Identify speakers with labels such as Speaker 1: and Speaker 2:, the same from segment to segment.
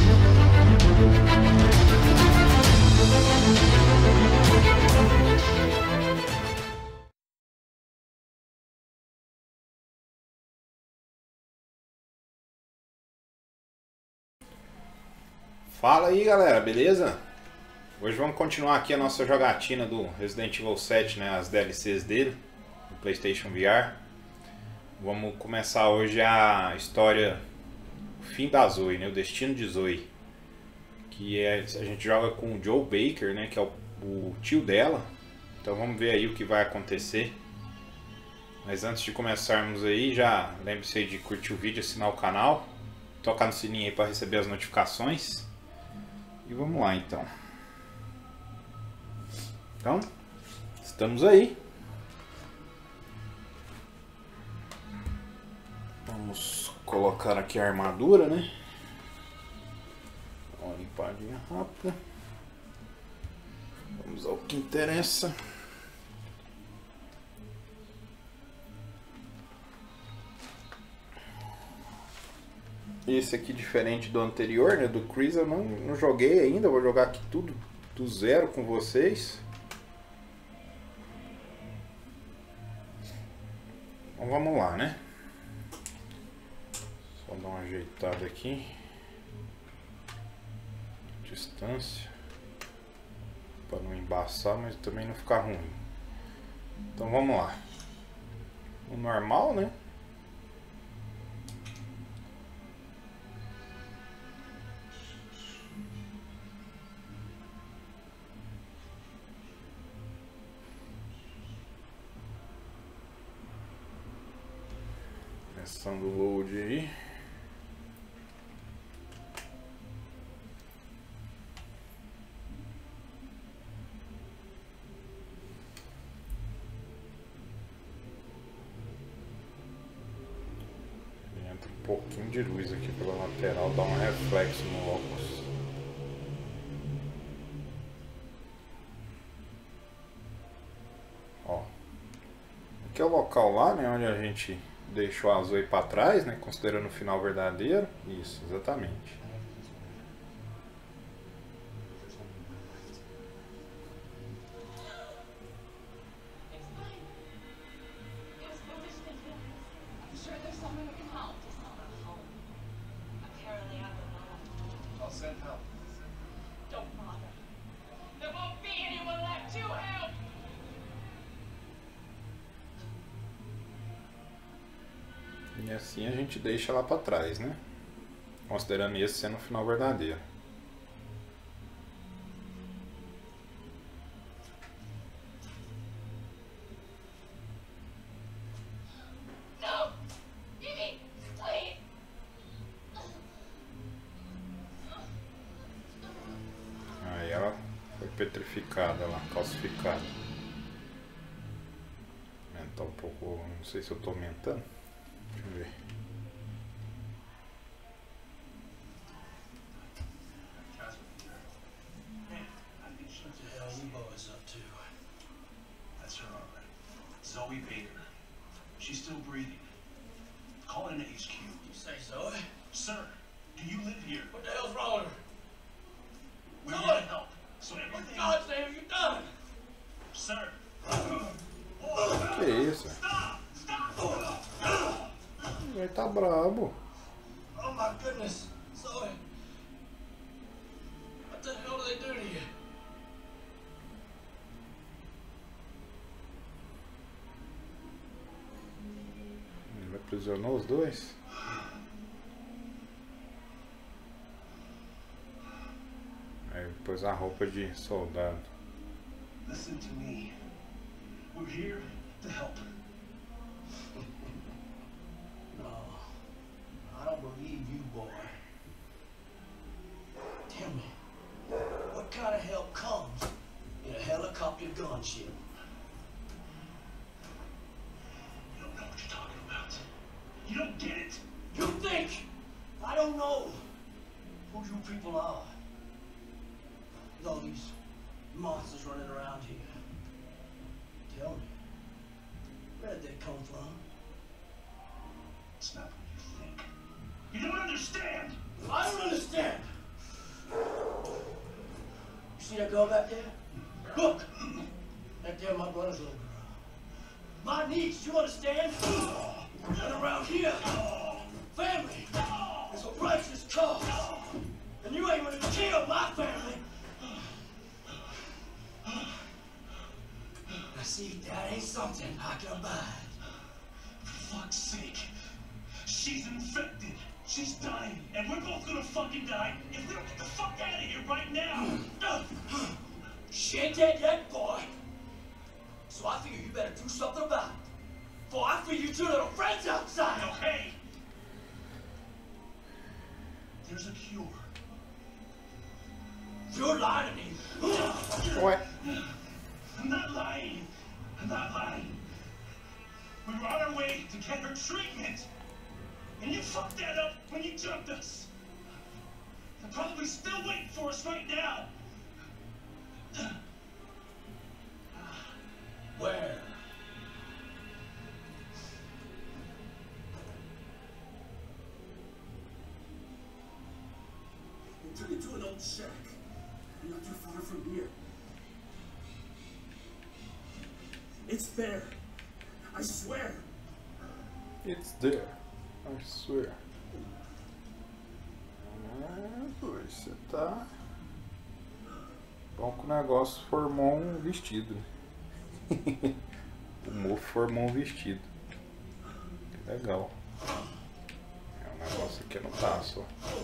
Speaker 1: Fala aí galera, beleza? Hoje vamos continuar aqui a nossa jogatina do Resident Evil 7, né, as DLCs dele, no PlayStation VR. Vamos começar hoje a história, o fim da Zoe, né, o destino de Zoe. Que é, a gente joga com o Joe Baker, né, que é o tio dela. Então vamos ver aí o que vai acontecer. Mas antes de começarmos aí, já lembre-se aí de curtir o vídeo, assinar o canal, tocar no sininho aí para receber as notificações. E vamos lá então. Então, estamos aí. Vamos colocar aqui a armadura, né? Uma limpadinha rápida. Vamos ao que interessa. Esse aqui, diferente do anterior, né, do Chris, eu não joguei ainda. Vou jogar aqui tudo do zero com vocês. Então vamos lá, né? Só dar uma ajeitada aqui. Distância. Para não embaçar, mas também não ficar ruim. Então vamos lá. O normal, né? Começando o load aí. Entra um pouquinho de luz aqui pela lateral, dá um reflexo no óculos. Ó. Aqui é o local lá, né, onde a gente deixou a Zoe para trás, né, considerando o final verdadeiro. Isso, exatamente. E assim a gente deixa lá para trás, né? Considerando esse sendo o final verdadeiro. Aí ela foi petrificada lá, calcificada. Aumentar um pouco, não sei se eu tô aumentando. Deixa eu ver.
Speaker 2: Zoe Baker. She's still breathing. Call in to HQ.
Speaker 3: You say so?
Speaker 2: Sir, do you live here?
Speaker 3: What the hell's wrong with her?
Speaker 2: We're
Speaker 3: Zoe!
Speaker 2: here to help. So
Speaker 3: What
Speaker 2: everything...
Speaker 3: God damn have you done?
Speaker 2: Sir!
Speaker 1: Que isso? Ele tá brabo.
Speaker 3: Oh my goodness. Zoe. What the hell do they do to you?
Speaker 1: Ele aprisionou os dois? Aí pôs a roupa de soldado.
Speaker 2: Listen to me. We're here to help.
Speaker 3: No. I don't believe you, boy. Tell me, what kind of help comes in a helicopter gunship?
Speaker 2: You don't know what you're talking about. You don't get it.
Speaker 3: You think I don't know who you people are? With all these monsters running around here. Tell me, where did they come from?
Speaker 2: It's not what you think. You don't understand.
Speaker 3: I don't understand. see that girl back there? Look! That there my brother's little girl. My niece, you understand? And around here, family is a righteous cause. And you ain't gonna kill my family. Now see, that ain't something I can abide.
Speaker 2: For fuck's sake. She's infected. She's dying. And we're both gonna fucking die if we don't get the fuck out of here right now.
Speaker 3: She ain't dead yet, boy. So I figure you better do something about it. Before I feed you two little friends outside.
Speaker 2: Okay. There's a cure.
Speaker 3: You're lying to me.
Speaker 1: Ué,
Speaker 2: I'm not lying. I'm not lying. We were on our way to get her treatment. And you fucked that up when you jumped us. They're probably still waiting for us right now.
Speaker 3: Where?
Speaker 4: We took it to an old shack. Not too far from here. It's there. I swear.
Speaker 1: it's there. I swear. Pois você tá. Bom que o negócio formou um vestido. O mofo formou um vestido. Que legal. É um negócio aqui no taço, ó.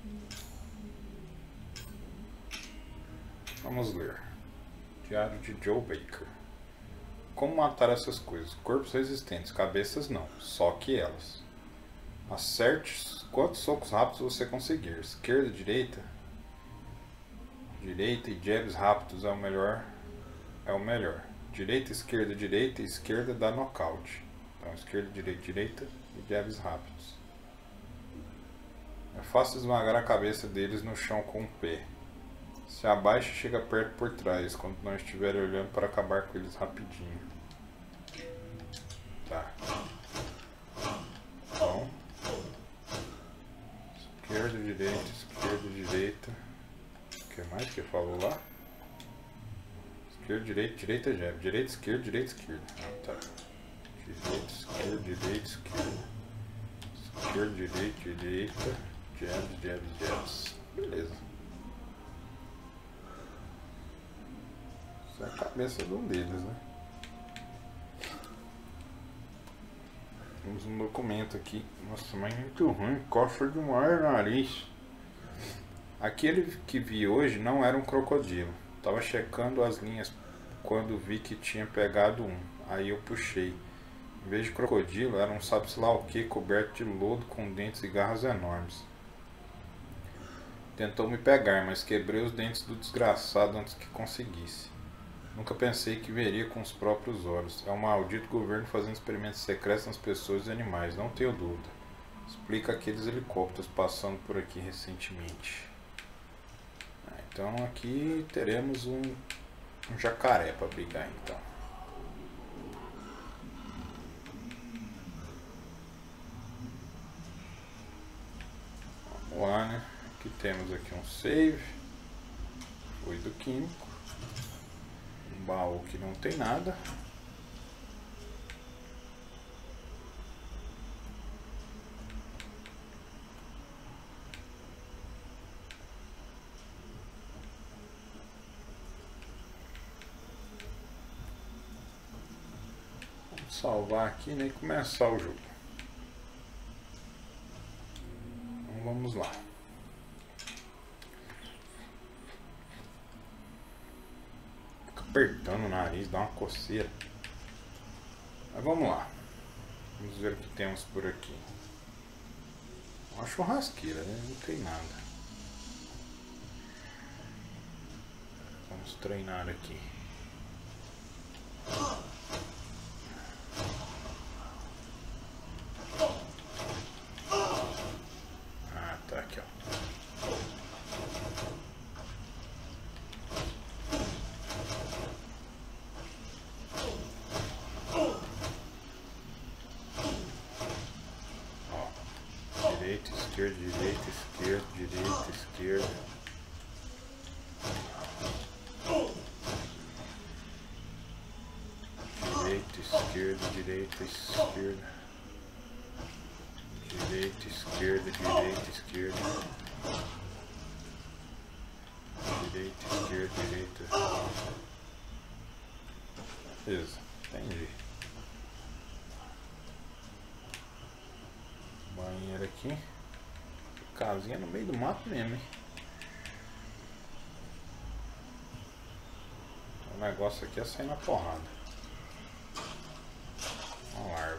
Speaker 1: Vamos ler. Diário de Joe Baker. Como matar essas coisas? Corpos resistentes, cabeças não, só que elas. Acerte quantos socos rápidos você conseguir. Esquerda, direita. Direita e jabs rápidos é o melhor. Direita, e esquerda dá nocaute. Então esquerda, direita e jabs rápidos. É fácil esmagar a cabeça deles no chão com o pé. Se abaixa e chega perto por trás, quando não estiver olhando para acabar com eles rapidinho. Tá. Então. Esquerda, direita. O que mais que falou lá? Esquerda, direita, jab. Direita, esquerda. Ah, tá. Direita, esquerda. Esquerda, direita. Jabs. Beleza. Isso é a cabeça de um deles, né? Temos um documento aqui. Nossa, mas é muito ruim. Coça demais o nariz. Aquele que vi hoje não era um crocodilo. Tava checando as linhas quando vi que tinha pegado um. Aí eu puxei. Em vez de crocodilo, era um sabe-se lá o que, coberto de lodo com dentes e garras enormes. Tentou me pegar, mas quebrei os dentes do desgraçado antes que conseguisse. Nunca pensei que veria com os próprios olhos. É um maldito governo fazendo experimentos secretos nas pessoas e animais, não tenho dúvida. Explica aqueles helicópteros passando por aqui recentemente. Então aqui teremos um jacaré para brigar então. Vamos lá, né? Aqui temos aqui um save. Fluido químico. Um baú que não tem nada. Vamos salvar aqui, né, e começar o jogo. Então vamos lá. Apertando o nariz, dá uma coceira. Mas vamos lá. Vamos ver o que temos por aqui. Uma churrasqueira, né? Não tem nada. Vamos treinar aqui. Ah, tá aqui, ó. Direita, esquerda. esquerda, direita, esquerda. Direita, esquerda, direita, esquerda. Direita, esquerda, direita. Beleza, entendi. Banheiro aqui. Casinha no meio do mato mesmo, hein? O negócio aqui é sair na porrada. Uma larva.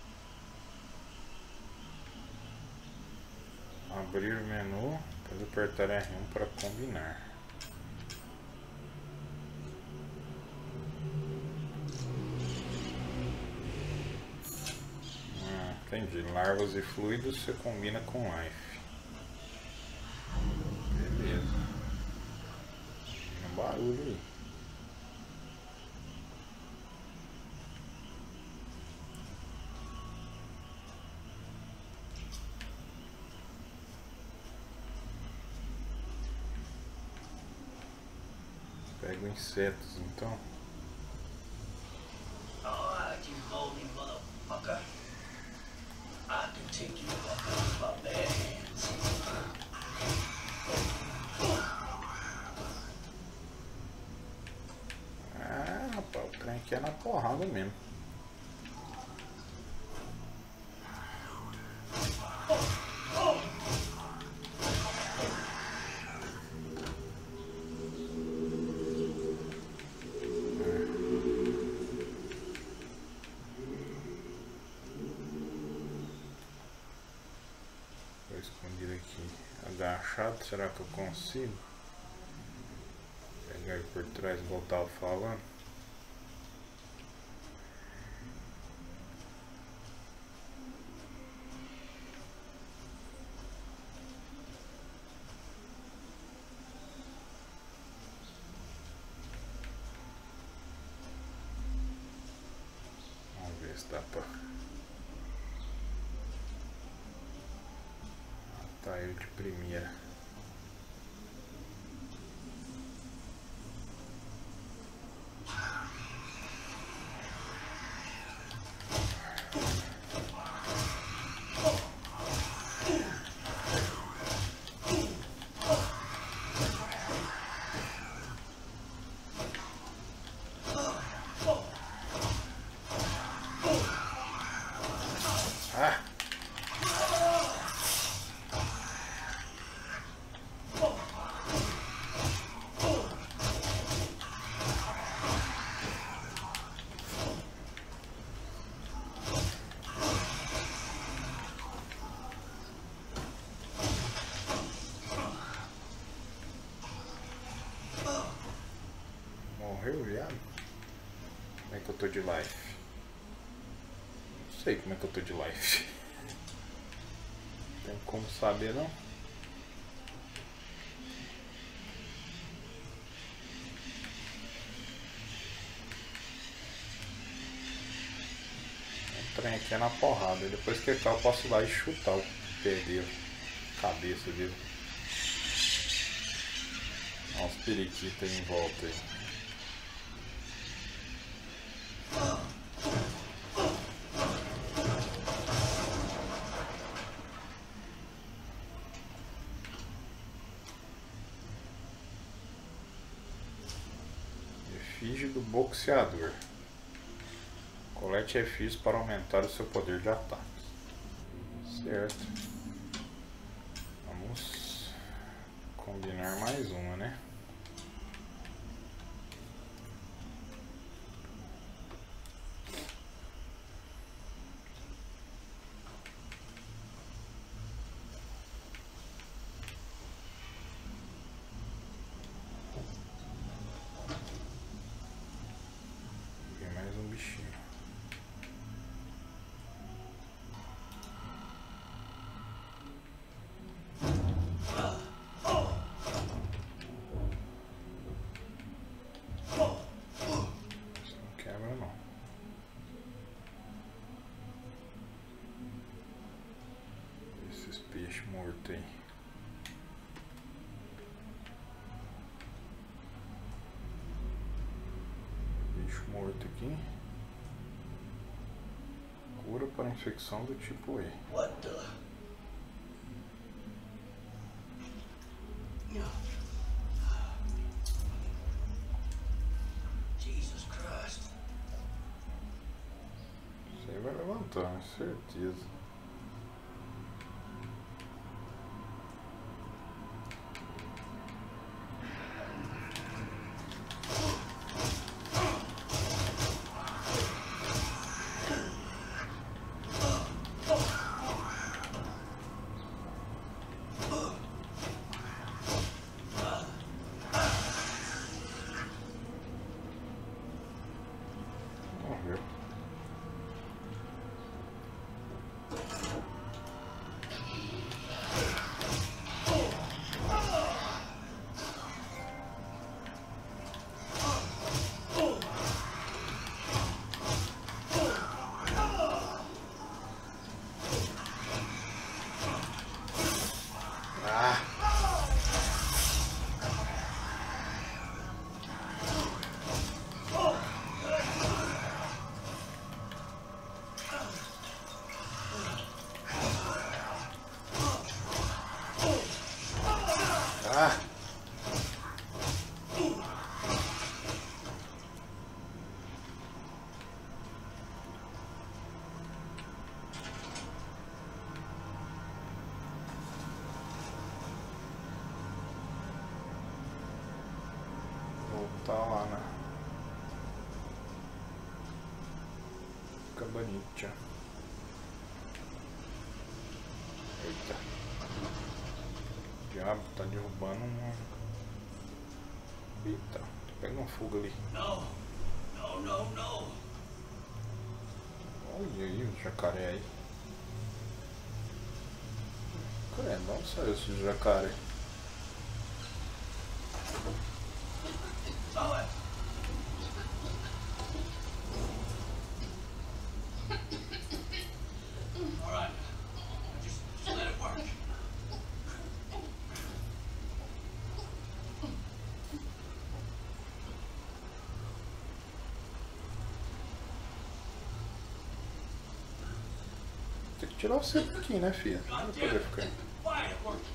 Speaker 1: Abrir o menu, depois apertar R1 para combinar. Entendi. Larvas e fluidos você combina com life. Beleza. Tem um barulho aí. Pego insetos então.
Speaker 3: Alright, you lonely motherfucker. I can take you with my bare hands.
Speaker 1: Ah, rapaz, o trem aqui é na porrada mesmo. Vou esconder aqui. Agachado, será que eu consigo? Pegar ele por trás, igual eu tava falando. Vamos ver se dá pra matar ele de primeira. Ah! Morreu, viado? Como é que eu tô de life? Não sei como é que eu tô de life. Não tem como saber não. O trem aqui é na porrada. Depois que ele tá, eu posso ir lá e chutar o pé dele, a cabeça dele. Olha os periquitos aí em volta aí. Efígie do boxeador. Colete efígies para aumentar o seu poder de ataque. Certo. Vamos combinar mais uma, né? Peguei mais um bichinho. Isso não quebra não. Esses peixes mortos aí. Bicho morto aqui. para infecção do tipo E.
Speaker 3: What the? Jesus Christ.
Speaker 1: Isso aí vai levantar, certeza. Morreu. Ah! Ah! Voltar lá na cabanita. Eita. O diabo tá derrubando uma. Eita, pega uma fuga ali.
Speaker 3: No. No, no, no.
Speaker 1: Olha aí o jacaré aí. Caramba, onde saiu esse jacaré?
Speaker 3: Zoe. All right. Just let it work.
Speaker 1: Tem que tirar o cepo aqui, né, filha? Não vai poder ficar aí.
Speaker 3: Why it worked?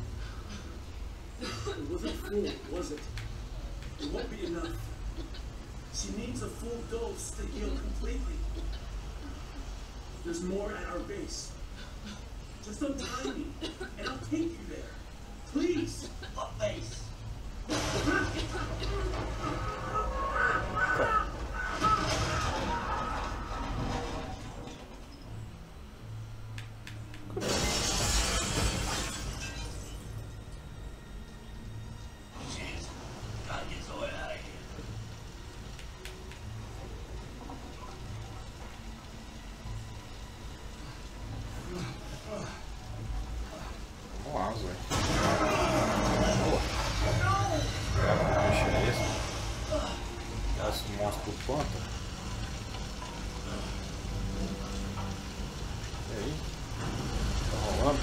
Speaker 4: It wasn't full, was it? It won't be enough. She needs a full dose to heal completely. There's more at our base. Just untie me, and I'll take you there. Please.
Speaker 3: What base? Shit. Gotta get Zoe out of here.
Speaker 1: Vamos lá, Zói. Deixa esse. Esse monstro do pântano. E aí? Tá rolando?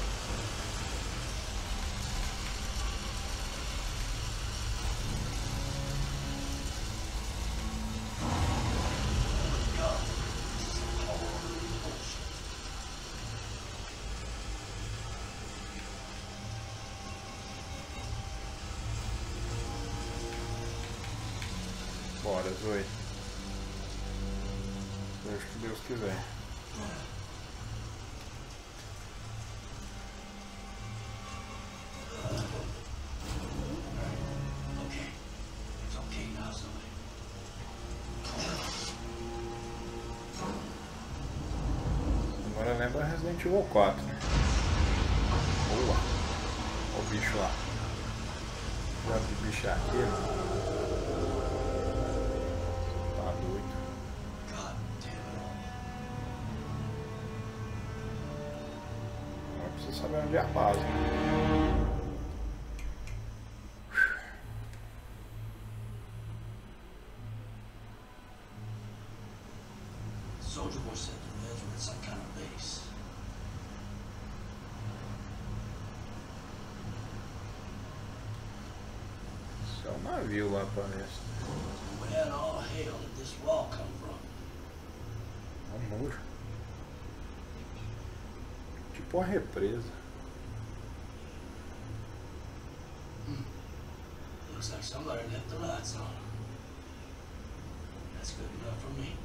Speaker 1: Bora, Zoe. Seja o que Deus quiser.
Speaker 3: Okay. It's okay now, Zoe.
Speaker 1: Agora lembra Resident Evil 4, né? Boa! Olha o bicho lá. Já vi bicho aquele. Tá doido.
Speaker 3: God damn it all.
Speaker 1: Agora precisa saber onde é a base, né?
Speaker 3: Soldier Boy said the Reds were at some kind of base.
Speaker 1: Isso é um navio lá, parece.
Speaker 3: Where in all hell did this wall come from?
Speaker 1: É um muro. tipo uma represa.
Speaker 3: Looks like somebody left the lights on. That's good enough for me.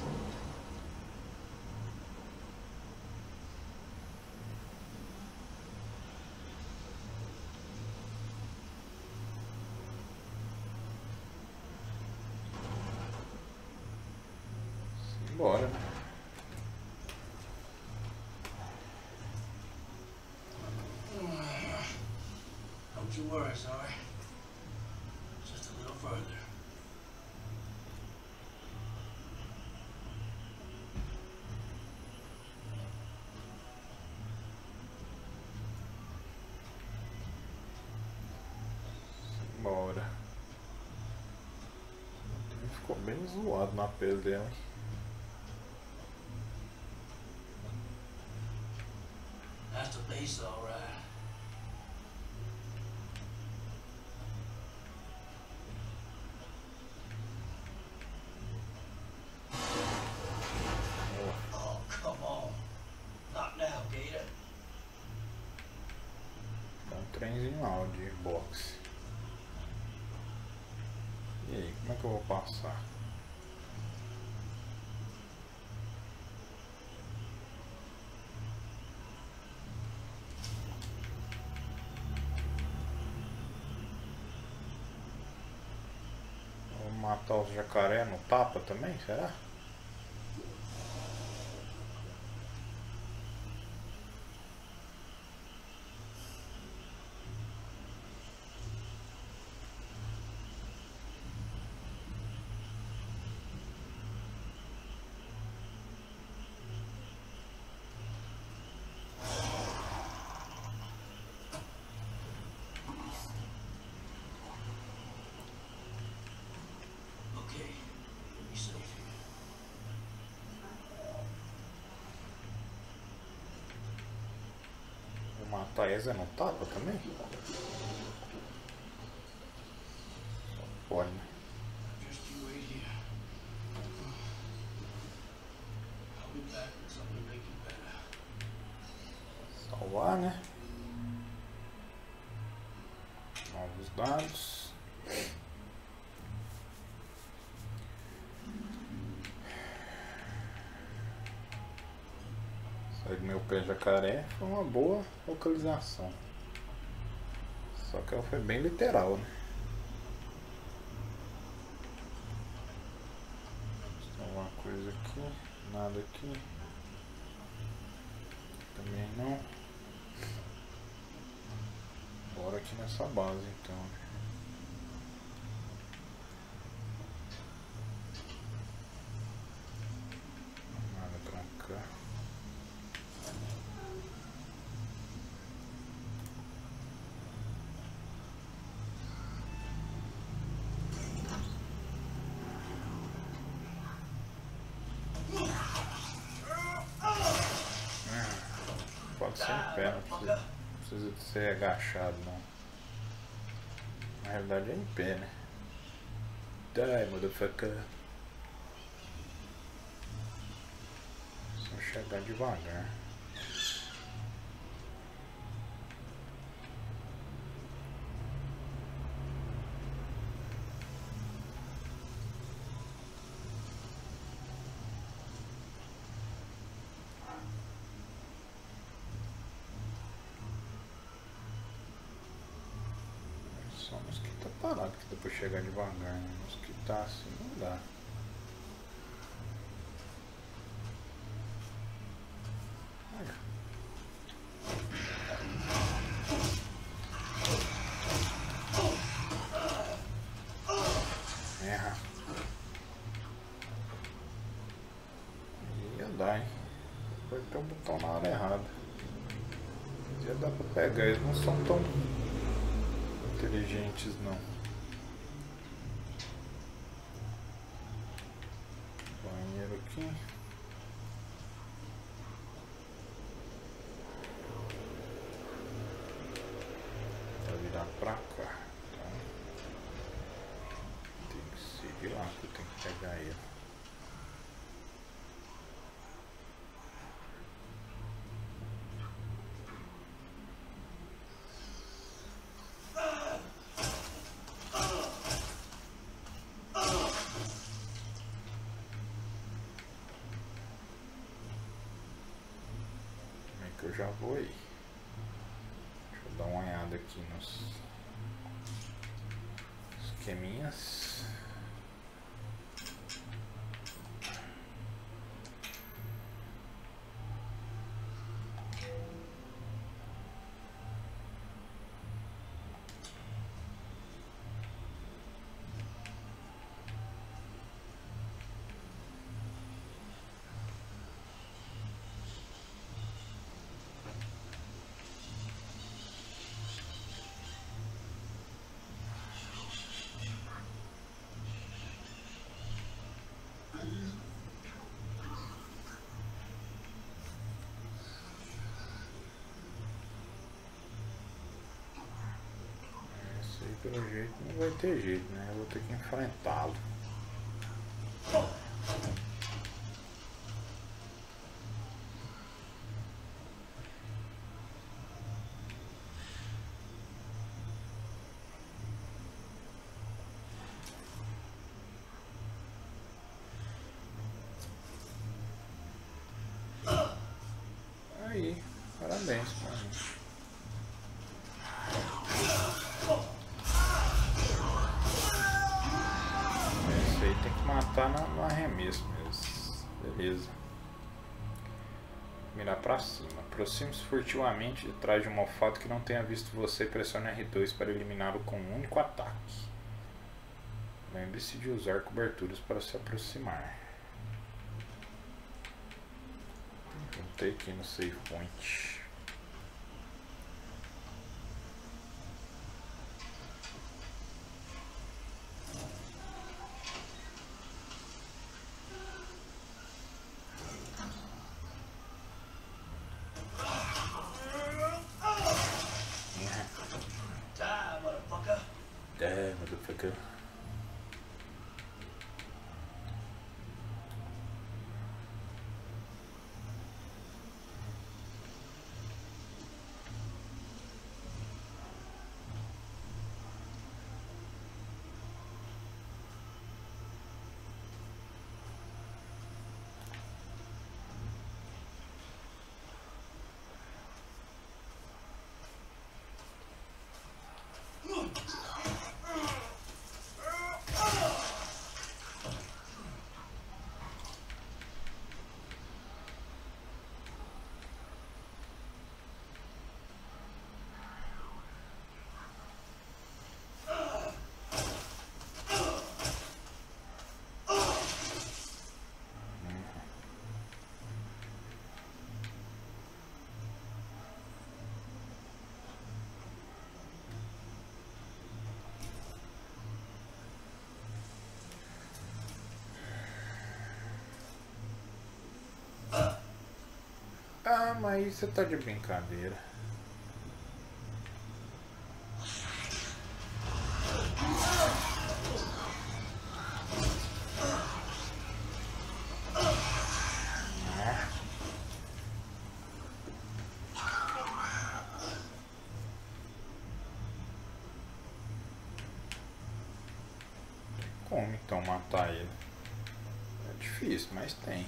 Speaker 1: Bora.
Speaker 3: Don't you worry, sorry. Just a little further.
Speaker 1: Bora. Ficou bem zoado na pele dela.
Speaker 3: That's the base, all right. Oh, come on. Not now, Gator.
Speaker 1: Dá um trenzinho lá de boxe. E aí, como é que eu vou passar? Vou matar os jacaré no tapa também, será?
Speaker 3: Okay, be safe here.
Speaker 1: Vou matar esse no tapa também? Só pode, né?
Speaker 3: Just you wait here. I'll be back with something to make you better.
Speaker 1: Salvar, né? Novos dados. Sai do meu pé jacaré foi uma boa localização. Só que ela foi bem literal, né? Tem alguma coisa aqui? Nada aqui. Também não. Bora aqui nessa base então, né? Nada pra cá. Pode ser em pé, não precisa de ser agachado não. Na realidade é em pé, né? Die, motherfucker. Só chegar devagar. Só mosquito parado que dá pra chegar devagar, né? Mosquito assim não dá. Olha. Erra. Ia dar, hein? Apertei o botão na hora errada. Já dá pra pegar, eles não são tão inteligentes não. Banheiro aqui. Vai virar pra cá. Então, tem que seguir lá que eu tenho que pegar ele. eu já vou aí. Deixa eu dar uma olhada aqui nos esqueminhas. Pelo jeito não vai ter jeito, né? Eu vou ter que enfrentá-lo. Aí, parabéns pra mim. Matar no arremesso mesmo. Beleza. Mirar pra cima. Aproxime-se furtivamente de trás de um malfado que não tenha visto você e pressione R2 para eliminá-lo com um único ataque. Lembre-se de usar coberturas para se aproximar. Voltei aqui no save point. Motherfucker. Ah, mas você tá de brincadeira. Como então matar ele? É difícil, mas tem.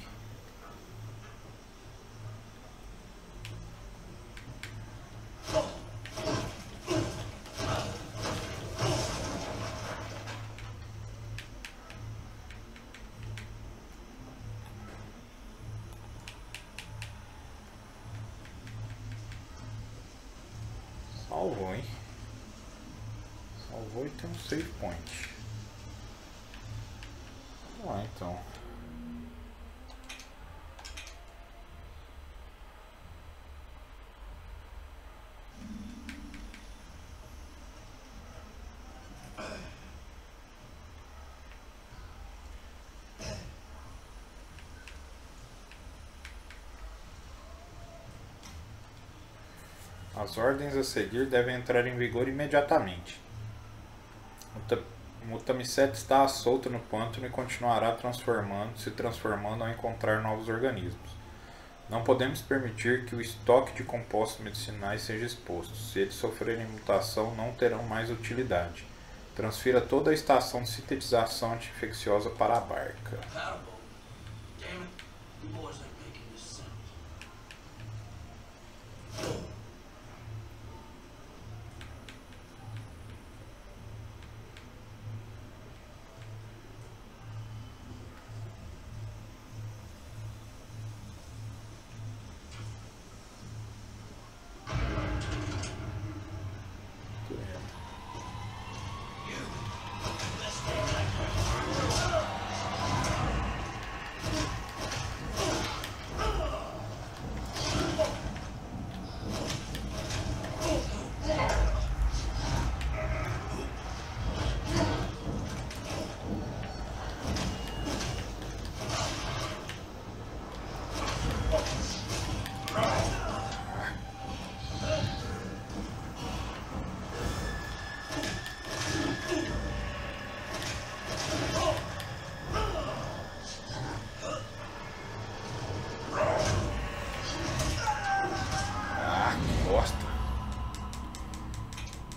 Speaker 1: Salvou, hein? Salvou e tem um save point. Vamos lá então. As ordens a seguir devem entrar em vigor imediatamente. O Mutamisset está à solta no pântano e continuará se transformando ao encontrar novos organismos. Não podemos permitir que o estoque de compostos medicinais seja exposto. Se eles sofrerem mutação, não terão mais utilidade. Transfira toda a estação de sintetização anti-infecciosa para a barca.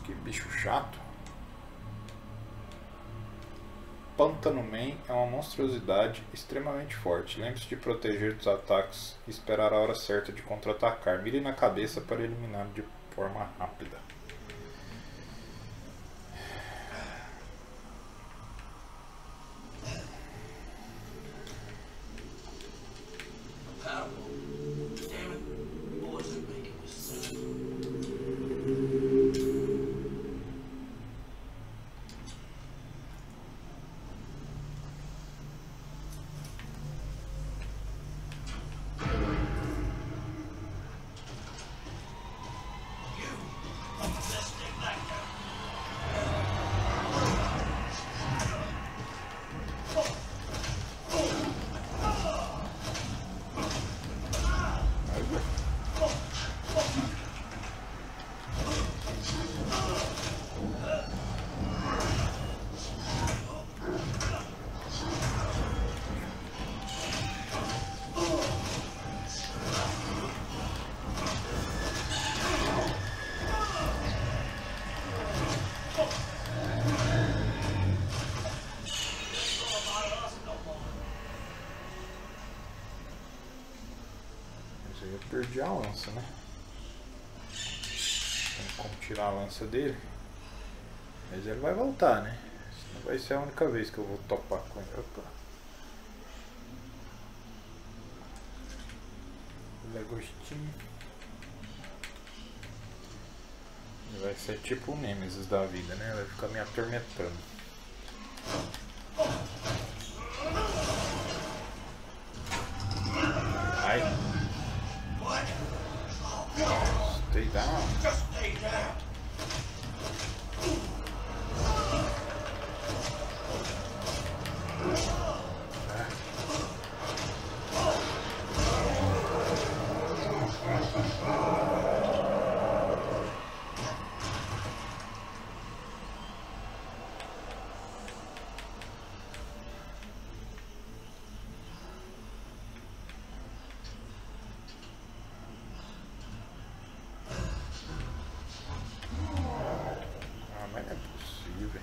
Speaker 1: Que bicho chato. Pântano Man é uma monstruosidade extremamente forte. Lembre-se de proteger dos ataques e esperar a hora certa de contra-atacar. Mire na cabeça para eliminá-lo de forma rápida. Eu perdi a lança, né? Tem como tirar a lança dele. Mas ele vai voltar, né? Senão vai ser a única vez que eu vou topar com ele. Opa. Lagostinho. Ele vai ser tipo o Nemesis da vida, né? Vai ficar me atormentando. Ai. Stay down.
Speaker 3: Just stay down.
Speaker 1: Mas não é possível.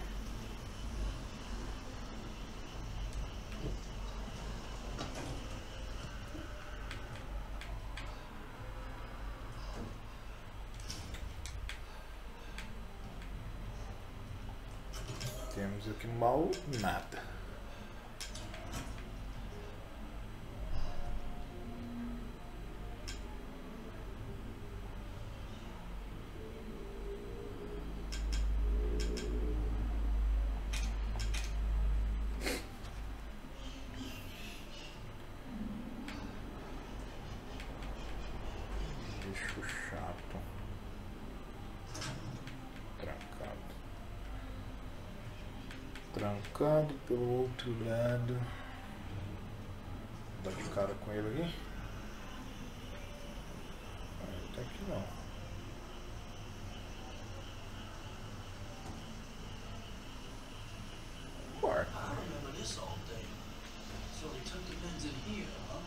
Speaker 1: Temos aqui mal nada. Bicho chato. Trancado. Trancado pelo outro lado. Dá de cara com ele ali. Até que não. Barco.
Speaker 3: I remember this all day. So they took the beds in here, huh?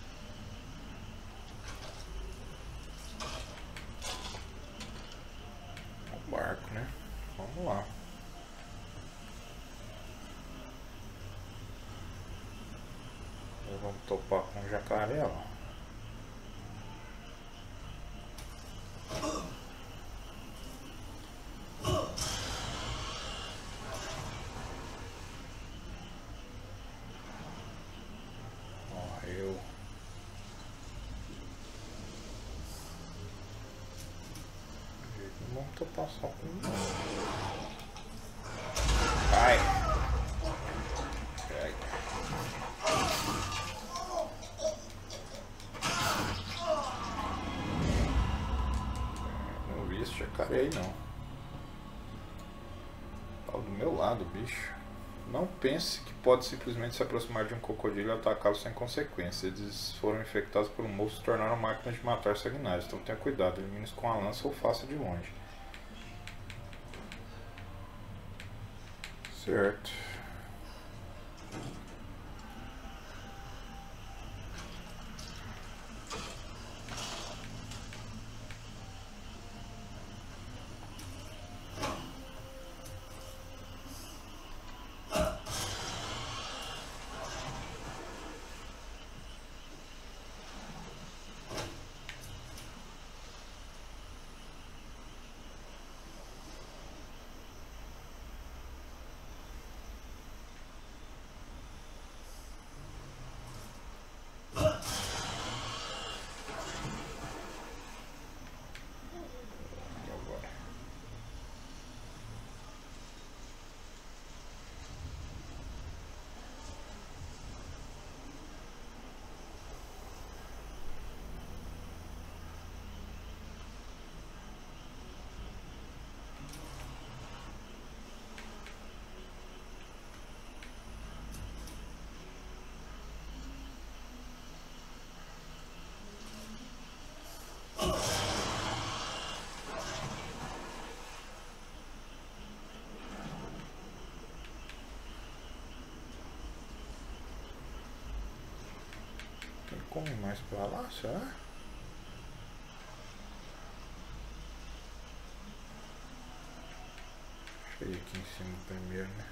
Speaker 1: O barco, né? Vamos lá. Vamos topar com o jacaré, ó. Morreu. Vamos topar só com um. Ai. Ai. Não vi esse jacaré aí não. Tá do meu lado, bicho. Não pense que pode simplesmente se aproximar de um crocodilo e atacá-lo sem consequência. Eles foram infectados por um monstro e se tornaram máquinas de matar sanguinários. Então tenha cuidado, elimine-os com a lança ou faça de longe. Certo. como ir mais pra lá, será? Deixa eu ir aqui em cima primeiro, né?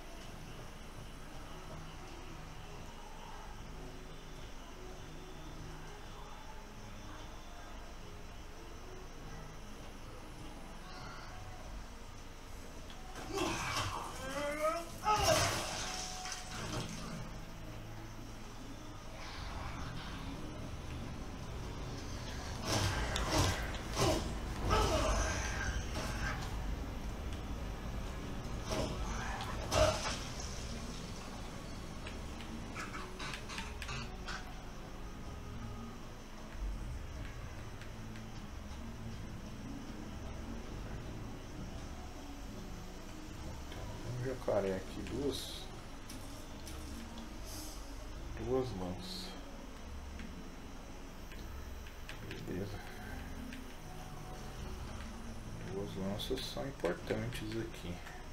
Speaker 1: Jacaré aqui, duas lanças. Beleza. Duas lanças são importantes aqui.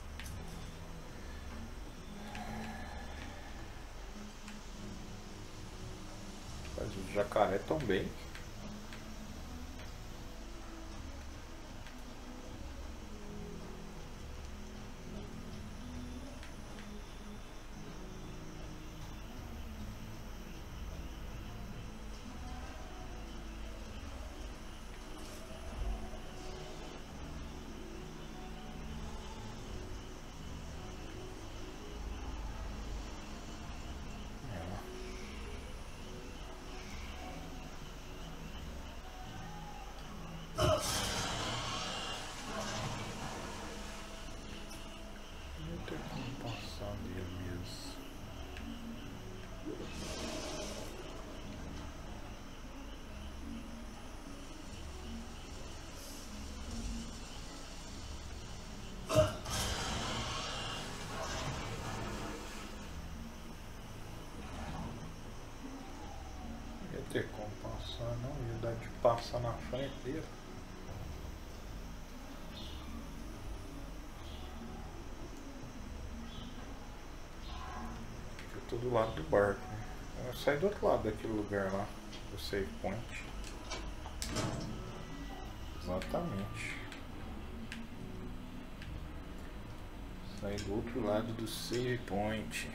Speaker 1: Mas os jacaré também. Ter como passar, não ia dar de passar na frente dele. Eu tô do lado do barco, né? Eu saí do outro lado daquele lugar lá, do save point. Exatamente. Saí do outro lado do save point.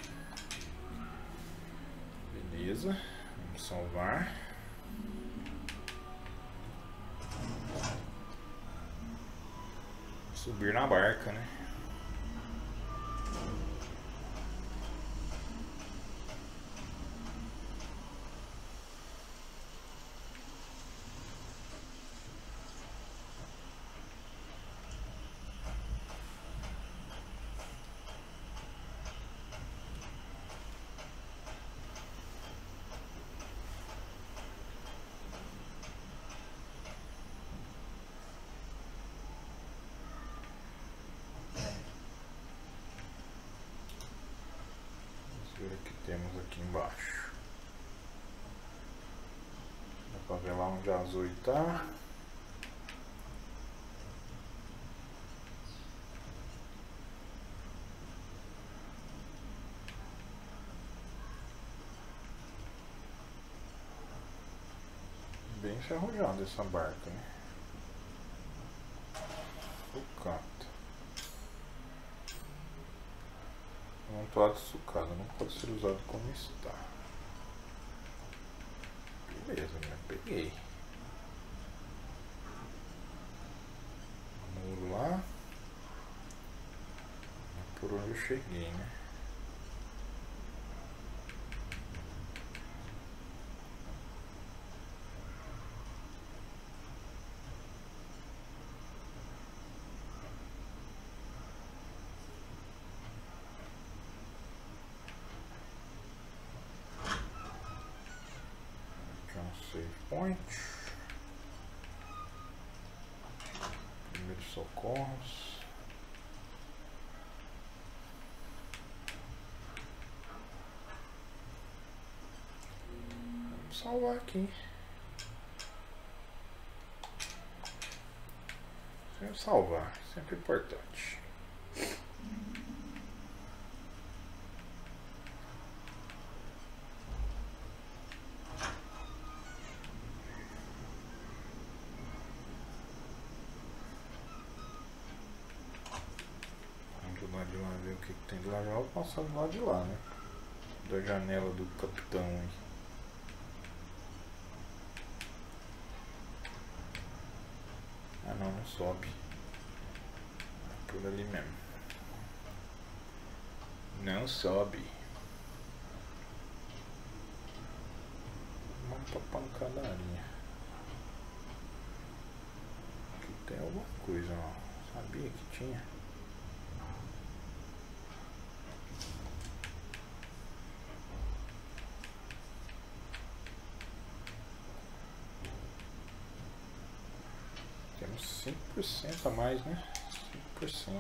Speaker 1: Beleza. Salvar. Subir na barca, né? O que temos aqui embaixo? Dá pra ver lá onde a Zoe tá. Bem enferrujada essa barca, né? Sucata. Amontoado sucado, não pode ser usado como está. Beleza, né? Peguei. Vamos lá. Por onde eu cheguei, né? Save point. Primeiros socorros. Vamos salvar aqui. Vamos salvar, sempre importante. ver o que tem de lá. Já vou passar do lado de lá, né? Da janela do capitão aí. Ah não, não sobe. É por ali mesmo. Não sobe. Vamos pra pancadaria. Aqui tem alguma coisa, ó. Sabia que tinha. Temos 5% a mais, né? 5%.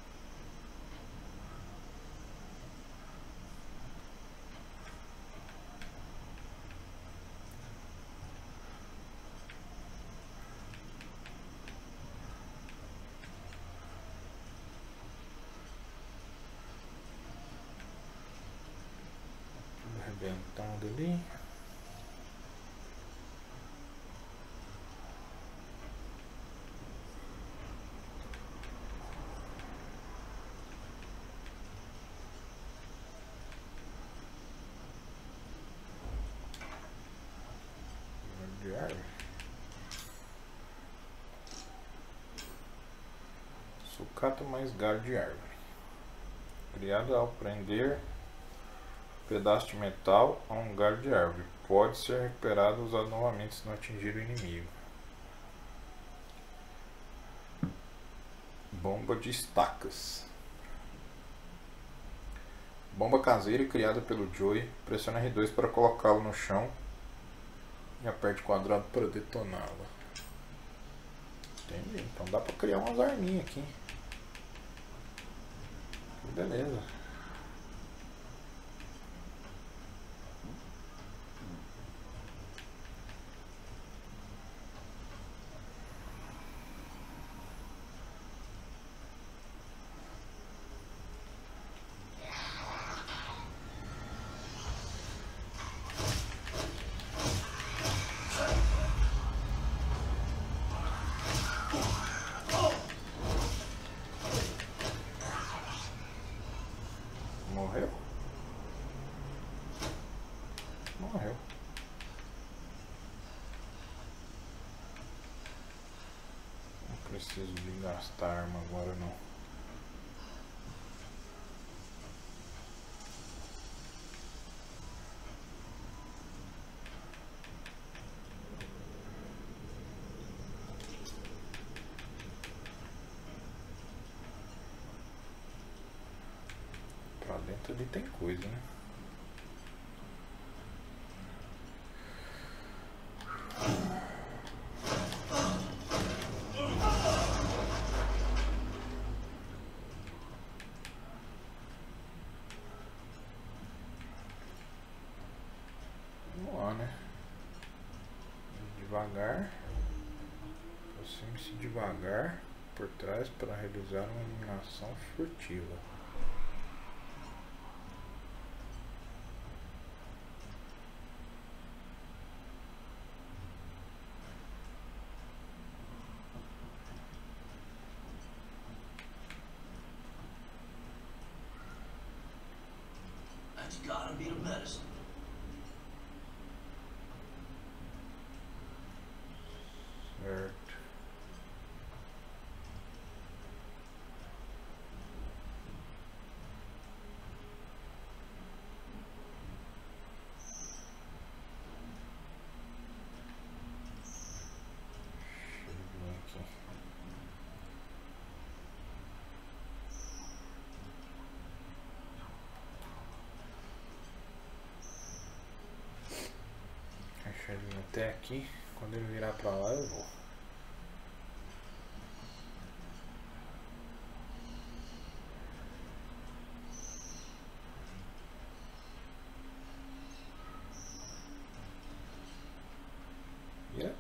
Speaker 1: Tudo arrebentado ali. De árvore. Sucata mais galho de árvore. Criado ao prender pedaço de metal a um galho de árvore. Pode ser recuperado e usado novamente se não atingir o inimigo. Bomba de estacas. Bomba caseira criada pelo Joey. Pressione R2 para colocá-lo no chão. E aperte quadrado para detoná-la. Entendi. Então dá para criar umas arminhas aqui. Beleza. Morreu? Morreu. Não preciso de gastar arma agora não. Pra dentro ali tem coisa, né? Vamos lá, né? Devagar. Aproxime-se devagar por trás para realizar uma eliminação furtiva.
Speaker 3: That's gotta be the medicine.
Speaker 1: Certo. Deixa eu ver aqui. Deixa ele até aqui. Quando ele virar pra lá eu vou. Yeah.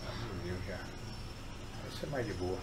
Speaker 1: Viu já. Vai ser mais de boa.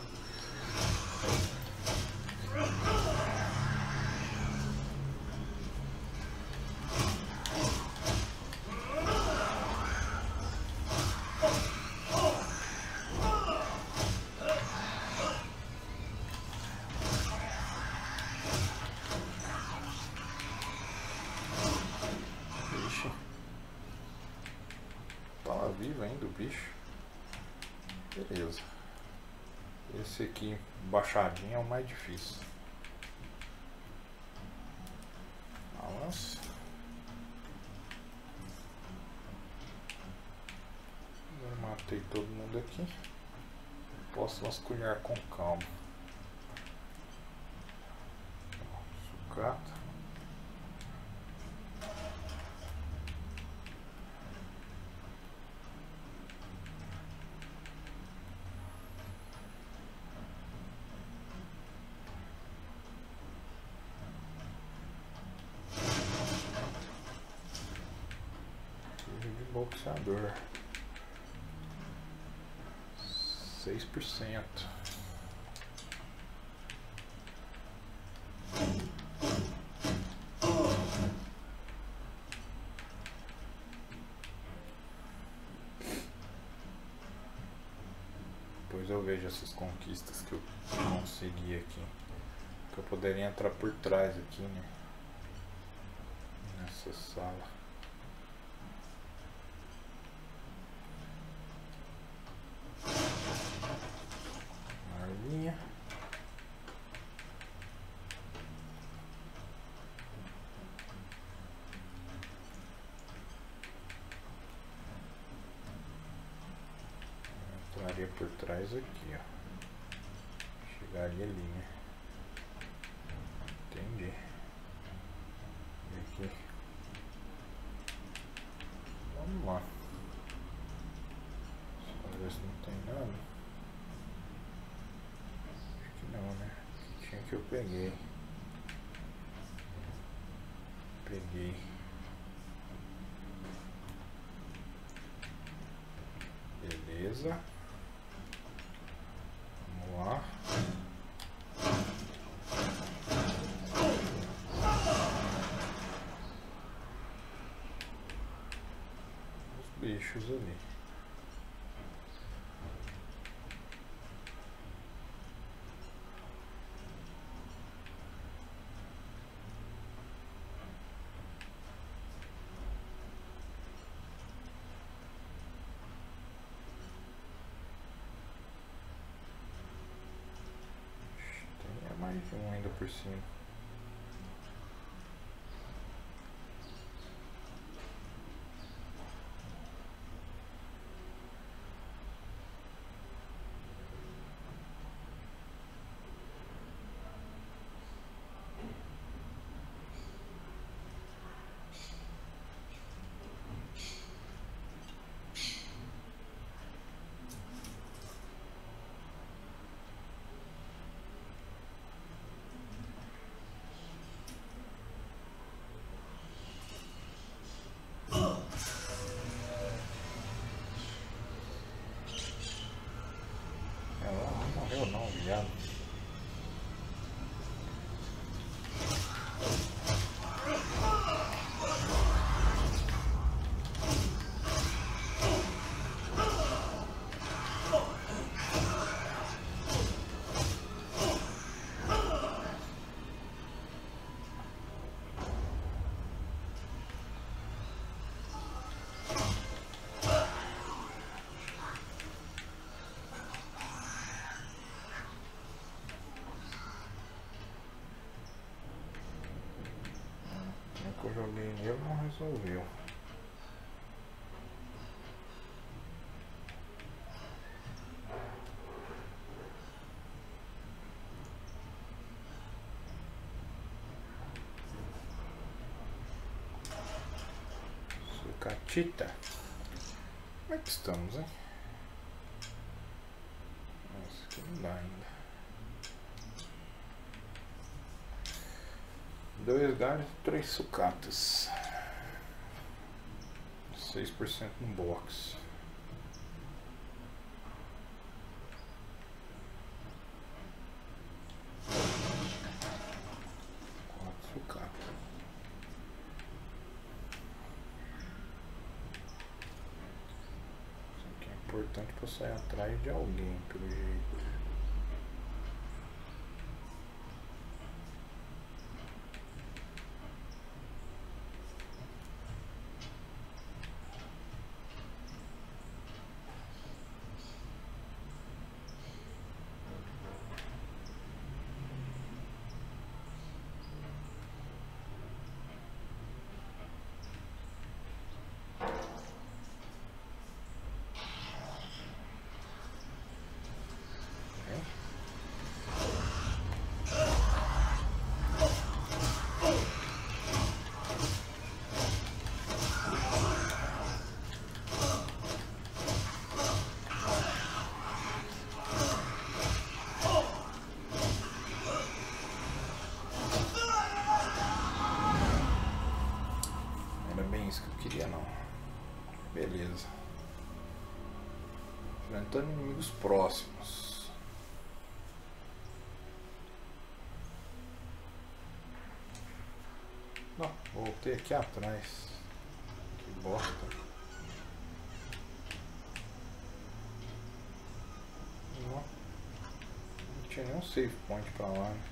Speaker 1: Vivo ainda o bicho. Beleza. Esse aqui baixadinho é o mais difícil. Balança. Agora matei todo mundo aqui. Posso vasculhar com calma. Sucata. Boxeador 6%. Depois eu vejo essas conquistas que eu consegui aqui, que eu poderia entrar por trás aqui, né? Nessa sala. Entraria por trás aqui, ó. Chegaria ali, né? Entendi. E aqui. Vamos lá. Só ver se não tem nada. Acho que não, né? Que tinha que eu peguei. Peguei. Beleza. Vamos lá. Os bichos ali. Mais um ainda por cima. Morreu não, viado. Eu joguei nele, não resolveu. Sucatita. Como é que estamos, hein? Nossa, que não dá ainda. 2 galhos e 3 sucatas. 6% no box. importante pra eu sair atrás de alguém, pelo jeito. Isso que eu queria, não. Beleza. Enfrentando inimigos próximos. Não, voltei aqui atrás. Que bosta. Não tinha nenhum save point pra lá, né?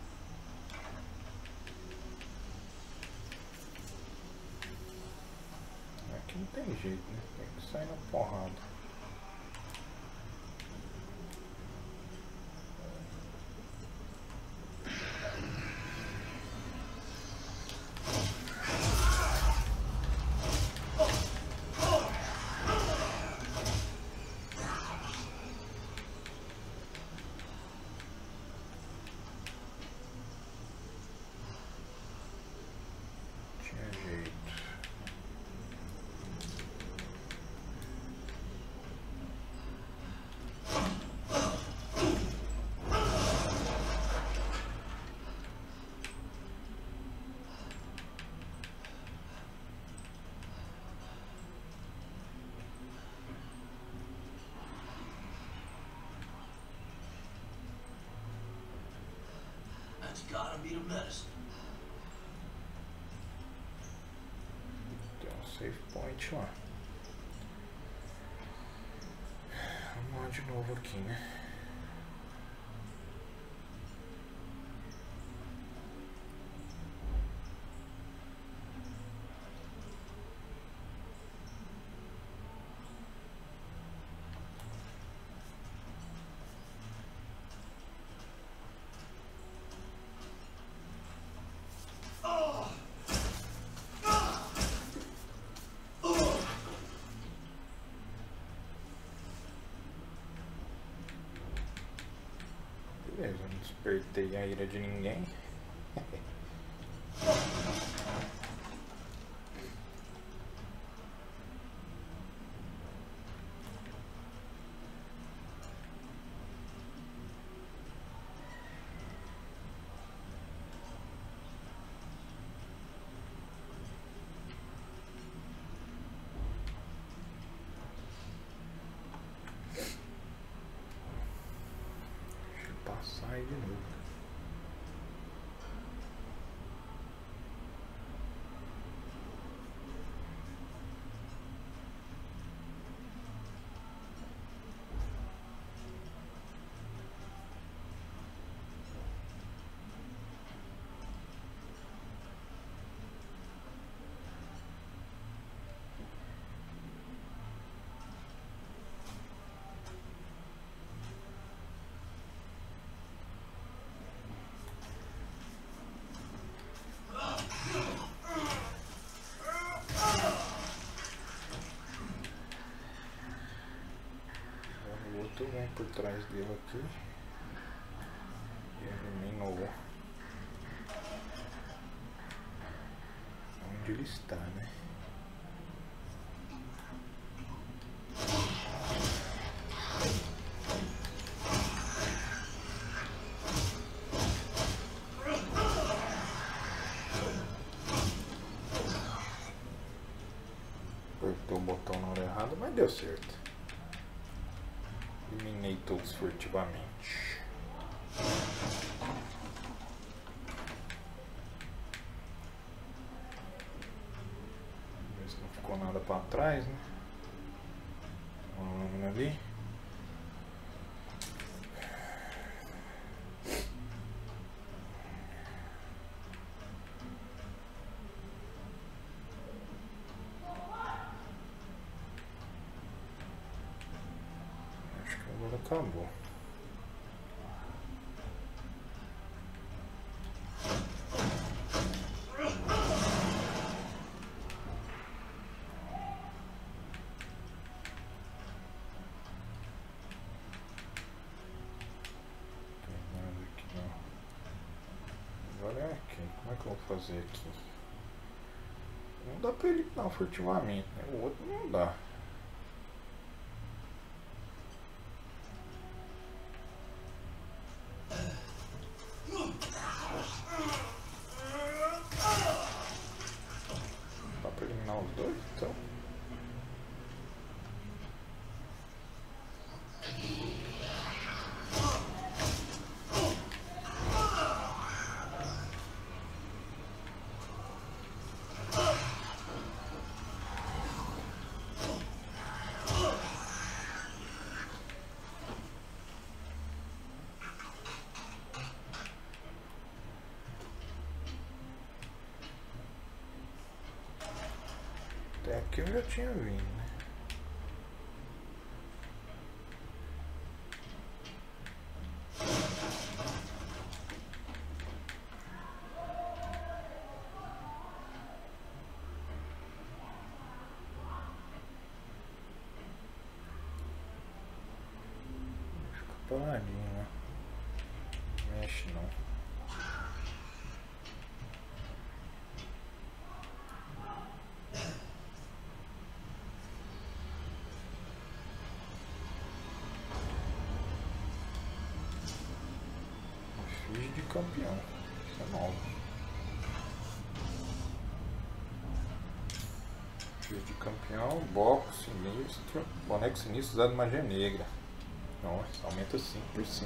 Speaker 1: Não tem jeito, né? Tem que sair na porrada. Tinha jeito.
Speaker 3: That's gotta be the medicine.
Speaker 1: Tem um save point lá. Vamos lá de novo aqui, né? Beleza, não despertei a ira de ninguém. Passar aí de novo. O outro vem por trás dele aqui. E ele nem novo. Onde ele está, né? Apertou o botão na hora errada, mas deu certo. Eliminei todos furtivamente. Ver se não ficou nada para trás, né? ali. Acho que agora acabou. Agora é aqui. Como é que eu vou fazer aqui? Não dá pra ele não furtivamente, né? O outro não dá. Dá pra eliminar os dois, então. Até aqui eu já tinha vindo, né? Fica paradinho, né? Não mexe não. Fiz de campeão. Isso é novo. Fiz de campeão, bloco sinistro, boneco sinistro usado magia negra. Nossa, aumenta 5%.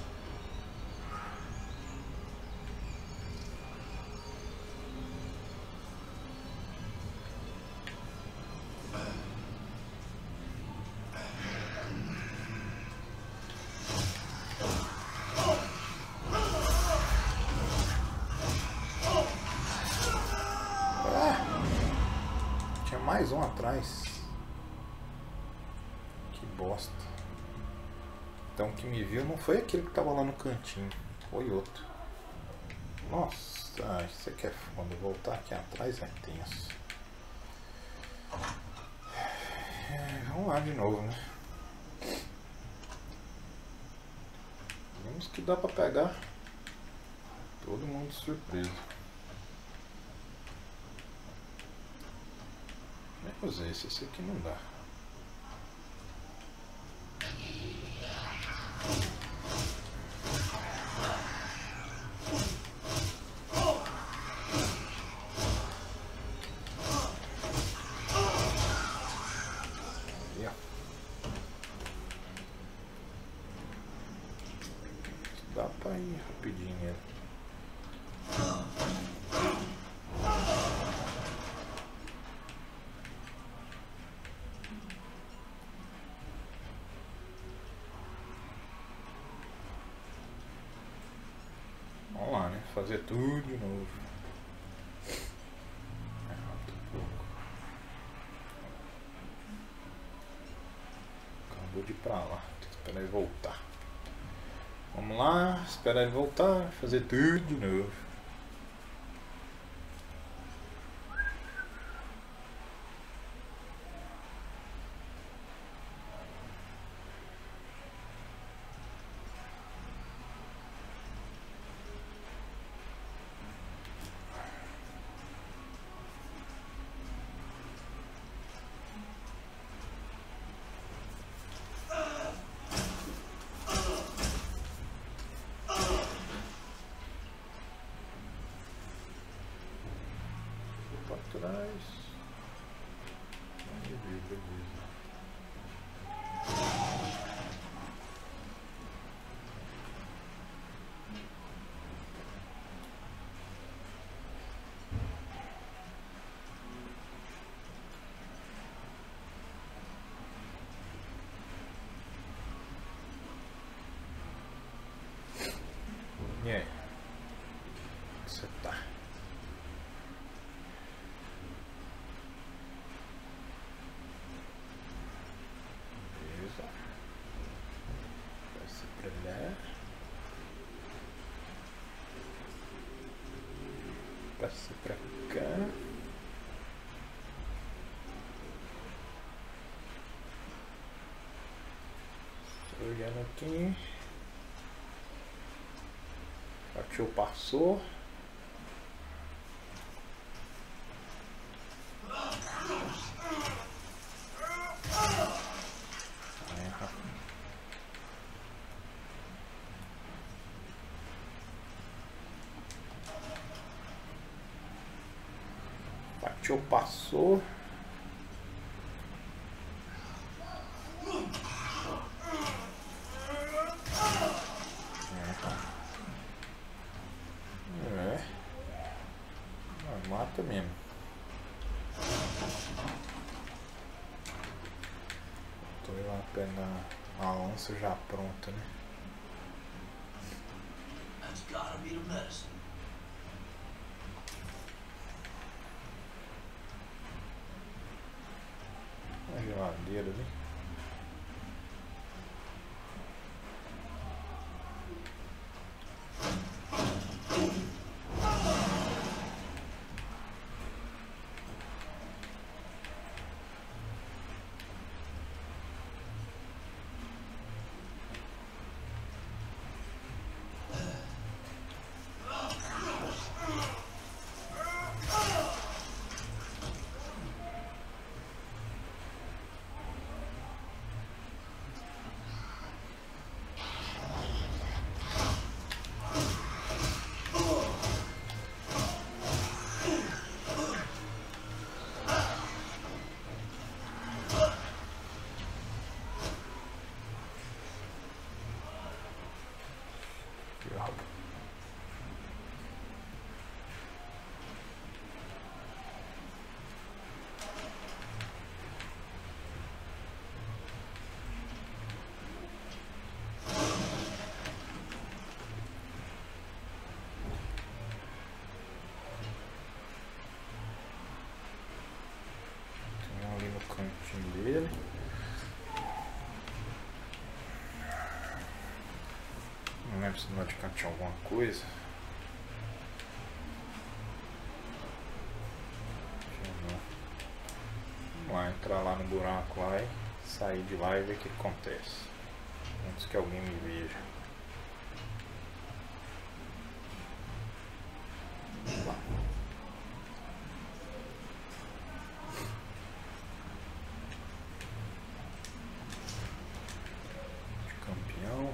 Speaker 1: Tinha mais um atrás. Que bosta. Então o que me viu não foi aquele que tava lá no cantinho. Foi outro. Nossa, isso aqui é foda. Voltar aqui atrás é tenso. Vamos lá de novo, né? Vemos que dá pra pegar todo mundo de surpresa. Menos esse aqui não dá. Aí, ó. Dá pra ir rapidinho nele. Vamos lá, né? Fazer tudo de novo. Falta um pouco. Acabou de ir pra lá. Tem que esperar ele voltar. Vamos lá, esperar ele voltar, fazer tudo de novo. Passa pra cá. Estou olhando aqui. Partiu, passou. Partiu, passou. Mata mesmo. Tô lá pegando a lança já pronta, né?
Speaker 3: That's gotta be the medicine.
Speaker 1: A geladeira ali. Ali no cantinho dele. Não lembro se no outro canto tinha alguma coisa. Vamos lá, entrar lá no buraco lá e sair de lá e ver o que acontece. Antes que alguém me veja. Vamos lá. Campeão.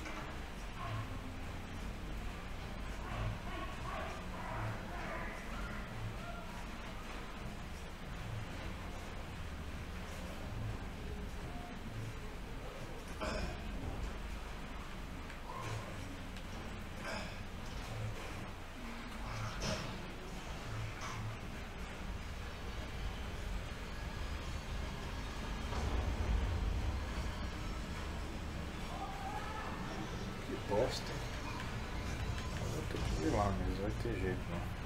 Speaker 1: Bosta. Eu vou ter que ir lá, mas não vai ter jeito não.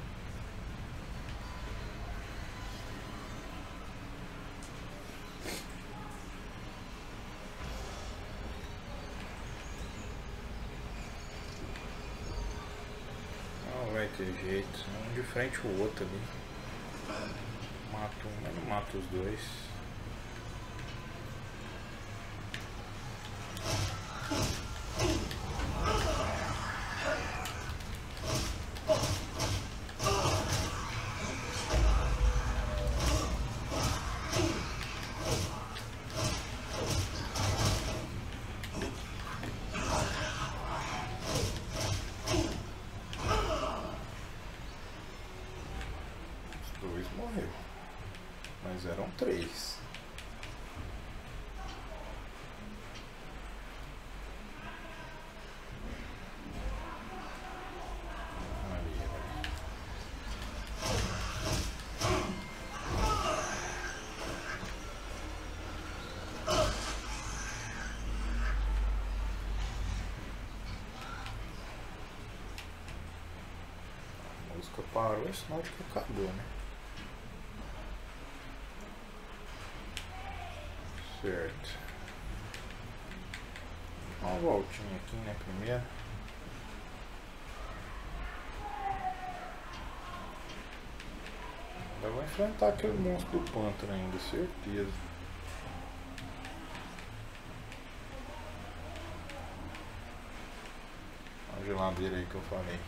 Speaker 1: Não vai ter jeito. Um de frente o outro ali. Mato um, mas não mato os dois. Morreu, mas eram 3. A música parou, é sinal de que acabou, né? Certo. Dá uma voltinha aqui, né, primeiro. enfrentar aquele monstro do pântano ainda, certeza. A geladeira aí que eu falei.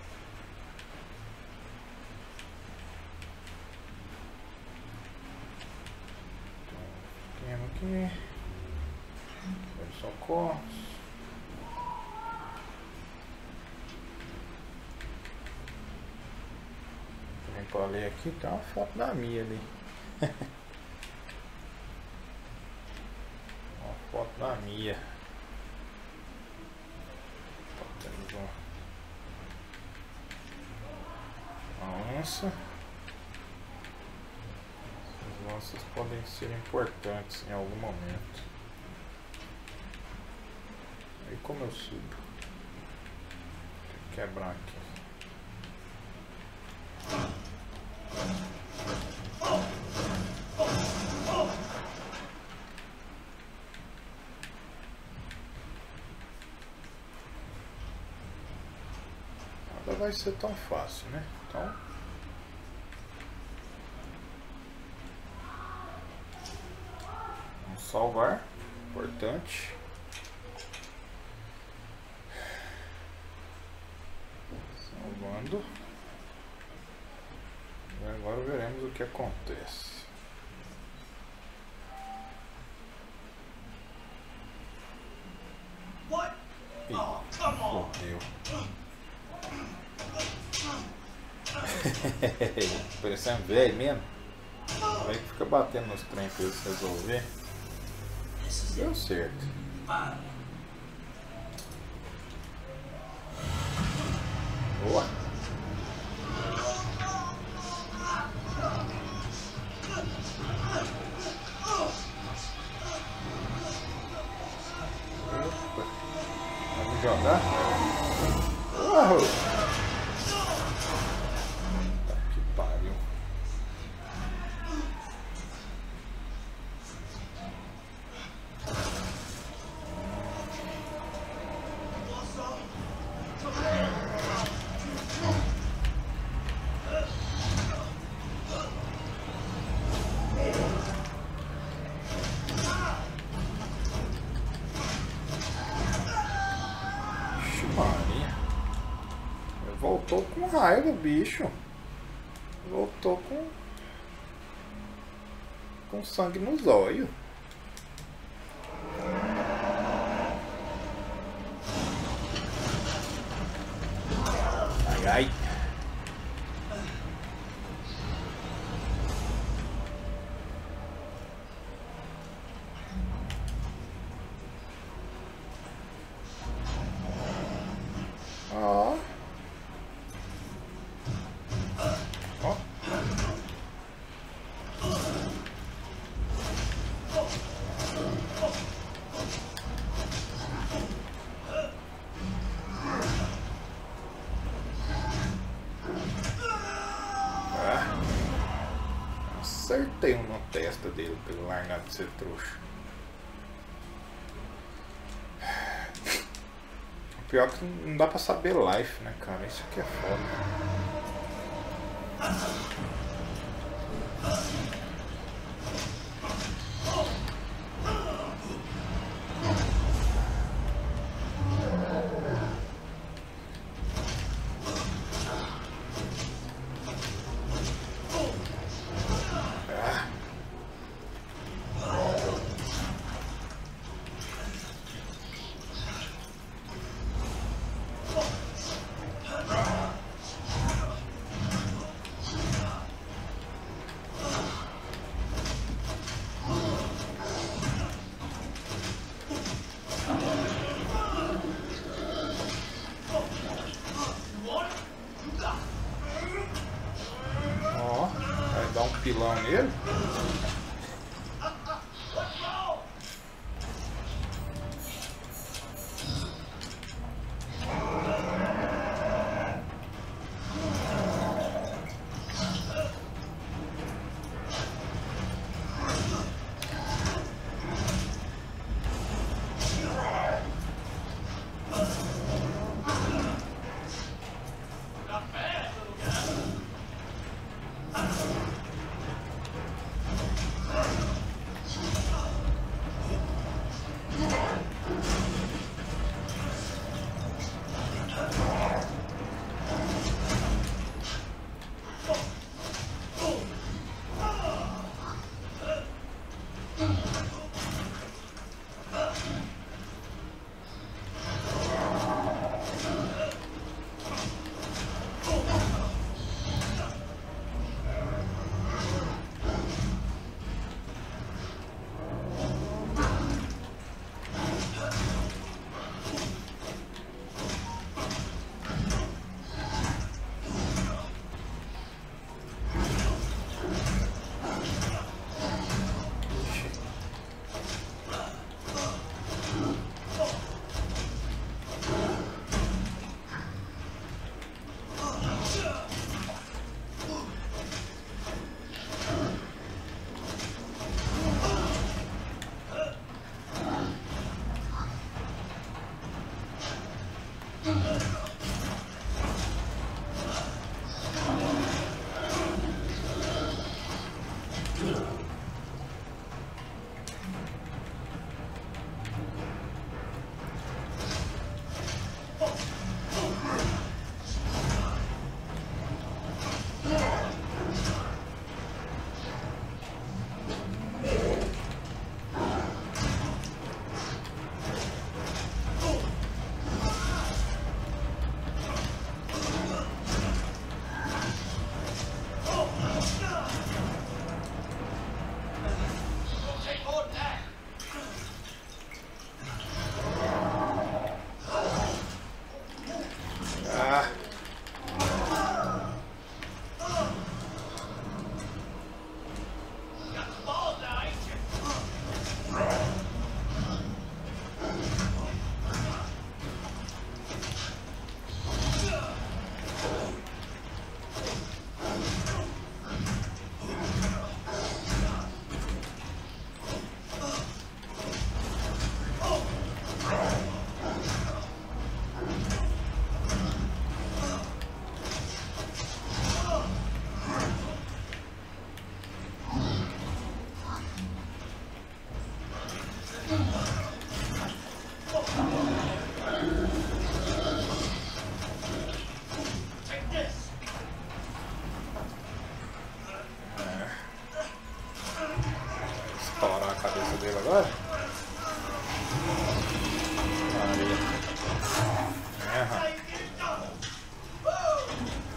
Speaker 1: Então, aqui. Socorros. Também para ler aqui, tem uma foto da Mia ali. Uma foto da Mia. Temos uma onça. As onças podem ser importantes em algum momento. E como eu subo? Tem que quebrar aqui. Nada vai ser tão fácil, né? Então, vamos salvar. Importante. Salvando. E agora veremos o que acontece.
Speaker 3: What?
Speaker 1: Ih,
Speaker 3: Oh, come on.
Speaker 1: fodeu. Parecendo velho mesmo. Aí que fica batendo nos trem pra eles resolver.
Speaker 3: This is
Speaker 1: Deu
Speaker 3: it.
Speaker 1: certo.
Speaker 3: Fine.
Speaker 1: Boa. Opa. Vamos jogar. Uau. Tá que pariu. Ixi, Maria. Voltou com raiva, bicho. Voltou com sangue nos olhos. Ai, ai. Ó. Ó. Ah. Acertei um na testa dele pra ele largar de ser trouxa. O pior é que não dá pra saber life, né, cara? Isso aqui é foda. Ah. Ó, vai dar um pilão nele.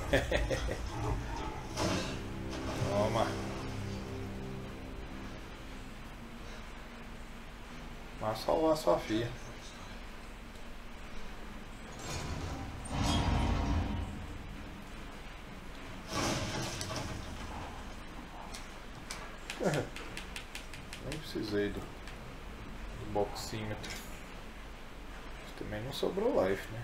Speaker 1: Toma. Vai salvar sua filha. Nem precisei do boxímetro. Também não sobrou life, né?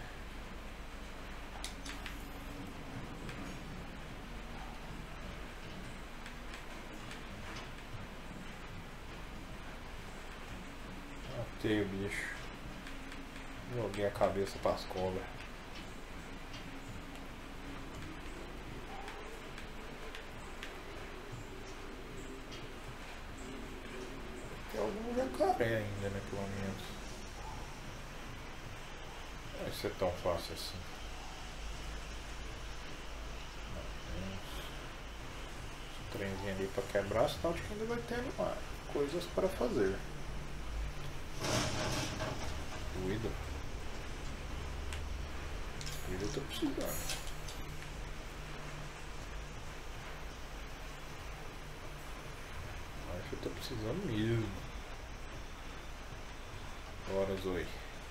Speaker 1: Matei o bicho. Joguei a cabeça para as cobras. Tem algum jacaré ainda, né? Pelo menos. Não vai ser tão fácil assim. Esse trenzinho ali para quebrar, sinal de que ainda vai ter coisas para fazer. Cuida. Cuida, eu tô precisando. Acho que eu tô precisando mesmo. Bora, Zoe.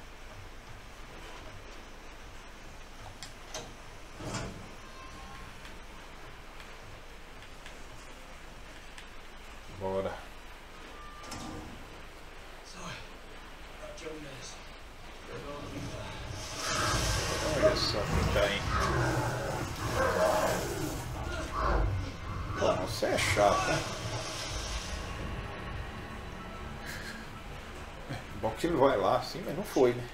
Speaker 1: Bora. Olha só quem tá aí. Pô, você é chato, né? Bom que ele vai lá assim, mas não foi, né?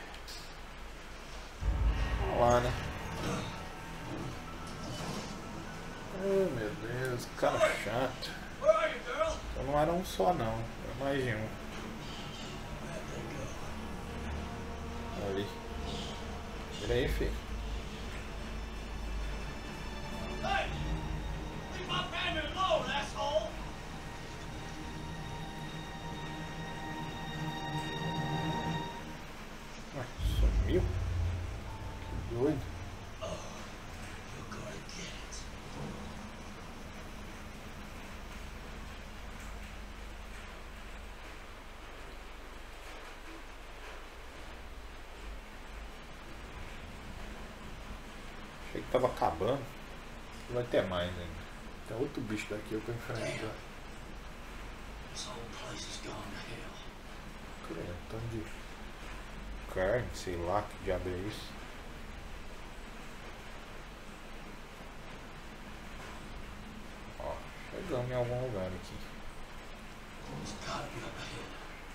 Speaker 1: Vamos lá, né? Oh, meu Deus, cara chato. Então não era um só não, era mais de um. Ali. Vira aí, filho.
Speaker 3: Hey! Leave my family alone, asshole!
Speaker 1: Ué, sumiu? Que doido.
Speaker 3: You're gonna get it.
Speaker 1: Achei que tava acabando. Vai ter mais ainda. Tem outro bicho daqui pra enfrentar.
Speaker 3: This whole place is gone to hell.
Speaker 1: Creio, tanto de carne, sei lá que diabo é isso. Ó, chegamos em algum lugar aqui.
Speaker 3: It's gotta be up ahead.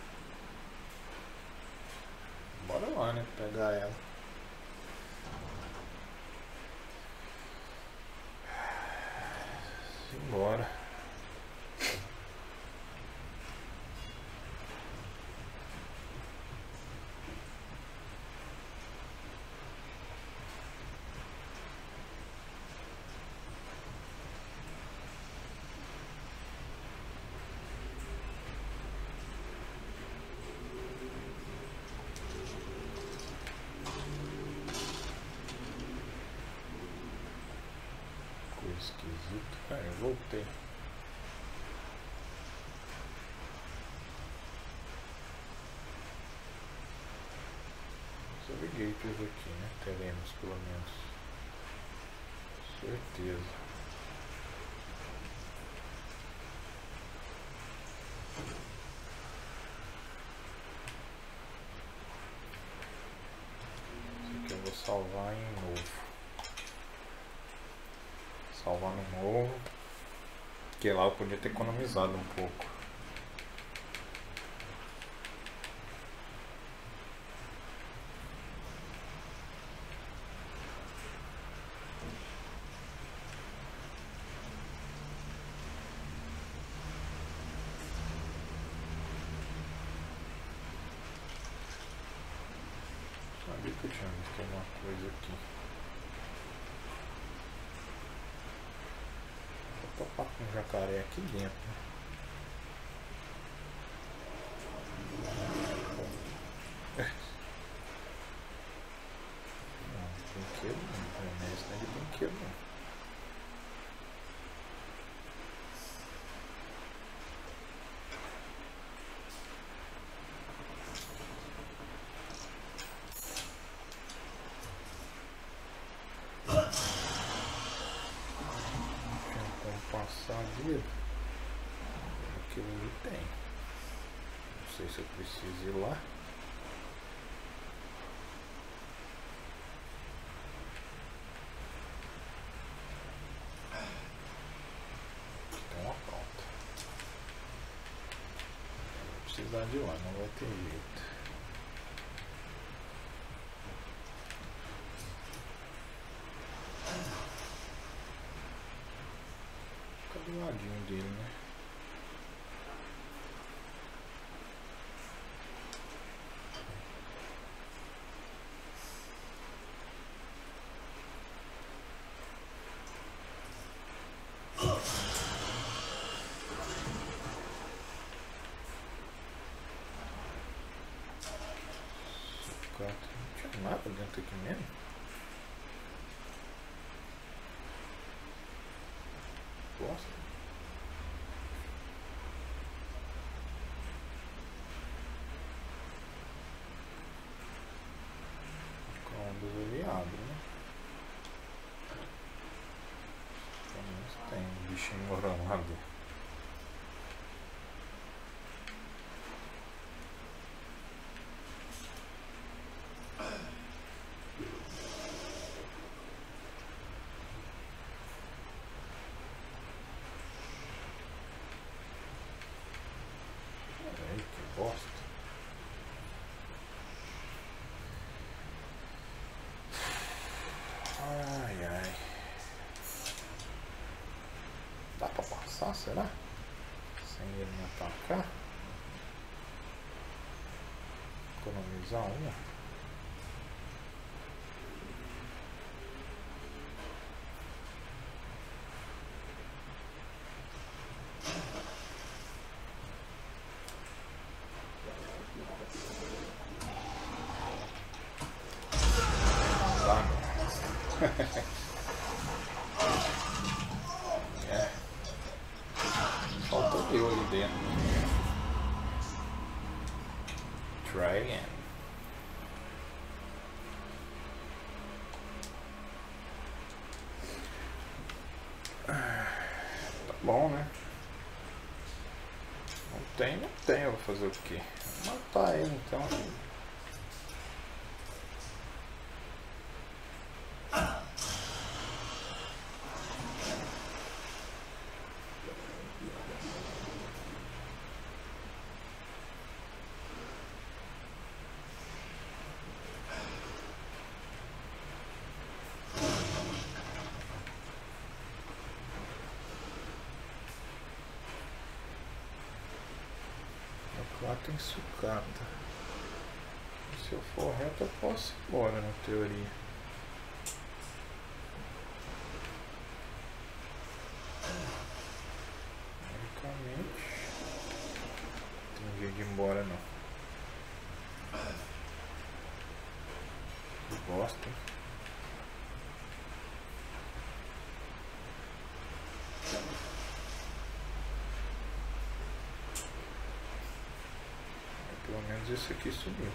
Speaker 1: Bora lá, né? Pegar ela. Simbora. Coisa esquisita. Ah, eu voltei. Navigators aqui, né? Teremos pelo menos. Certeza. Esse aqui eu vou salvar em novo. Salvar no novo. Porque lá eu podia ter economizado um pouco. Sabia que eu tinha visto alguma coisa aqui. Vou topar com um jacaré aqui dentro. Não, brinquedo não. Não é esse não é de brinquedo não. sei se eu preciso ir lá. Tem uma porta. Vou precisar de lá, não vai ter jeito. Fica do ladinho dele, né? Não tinha nada dentro aqui mesmo. Nossa. Micro-ondas ali abre, né? Pelo menos tem um bichinho morando lá dentro. Bosta. Ai, ai. Dá pra passar, será? Sem ele me atacar? Economizar uma? É. Faltou eu ali dentro. Try again. Tá bom, né? Não tem, eu vou fazer o quê? Vou matar ele então. Lá tem sucata. Se eu for reto, eu posso ir embora, na teoria. Teoricamente, não tem jeito de ir embora, não. Que bosta, hein? Pelo menos esse aqui subiu.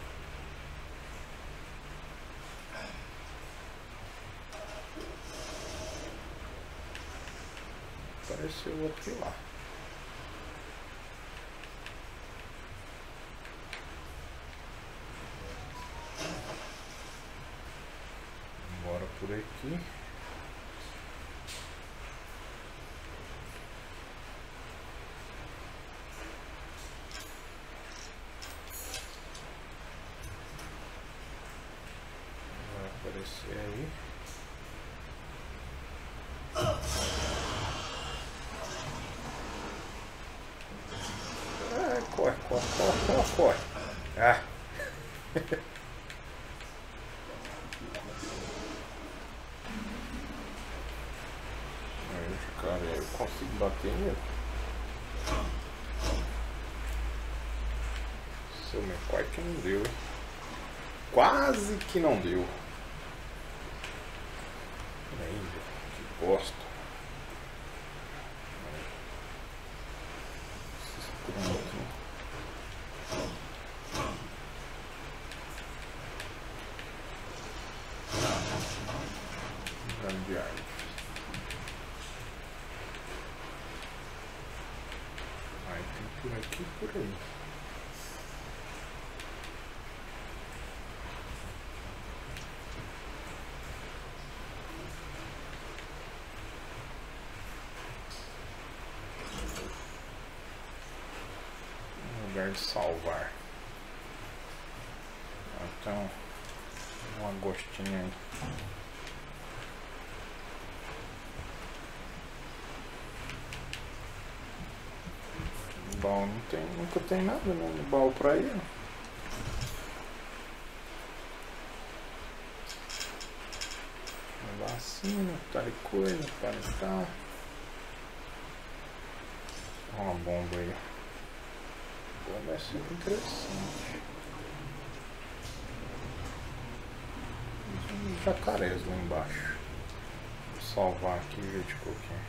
Speaker 1: Apareceu outro lá. Bora por aqui. Aparecer aí. Corre. Ah. Aí, cara, eu consigo bater nele. Seu meu pai que não deu, hein? Quase que não deu. Aí, que bosta. De árvore. Aí tem por aqui e por aí. lugar de salvar. Então, um agostinho aí. No baú não tem, nunca tem nada, né, no baú pra ir. Vacina, tal e coisa, paletar. Uma bomba aí. Bomba é sempre interessante. Tem jacarés lá embaixo. Vou salvar aqui e ver de qualquer.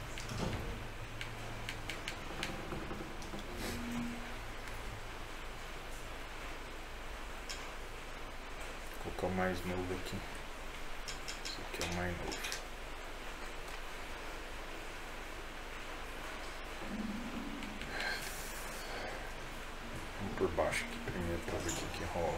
Speaker 1: Vou colocar o mais novo aqui. Esse aqui é o mais novo. Vamos por baixo aqui primeiro para ver o que rola.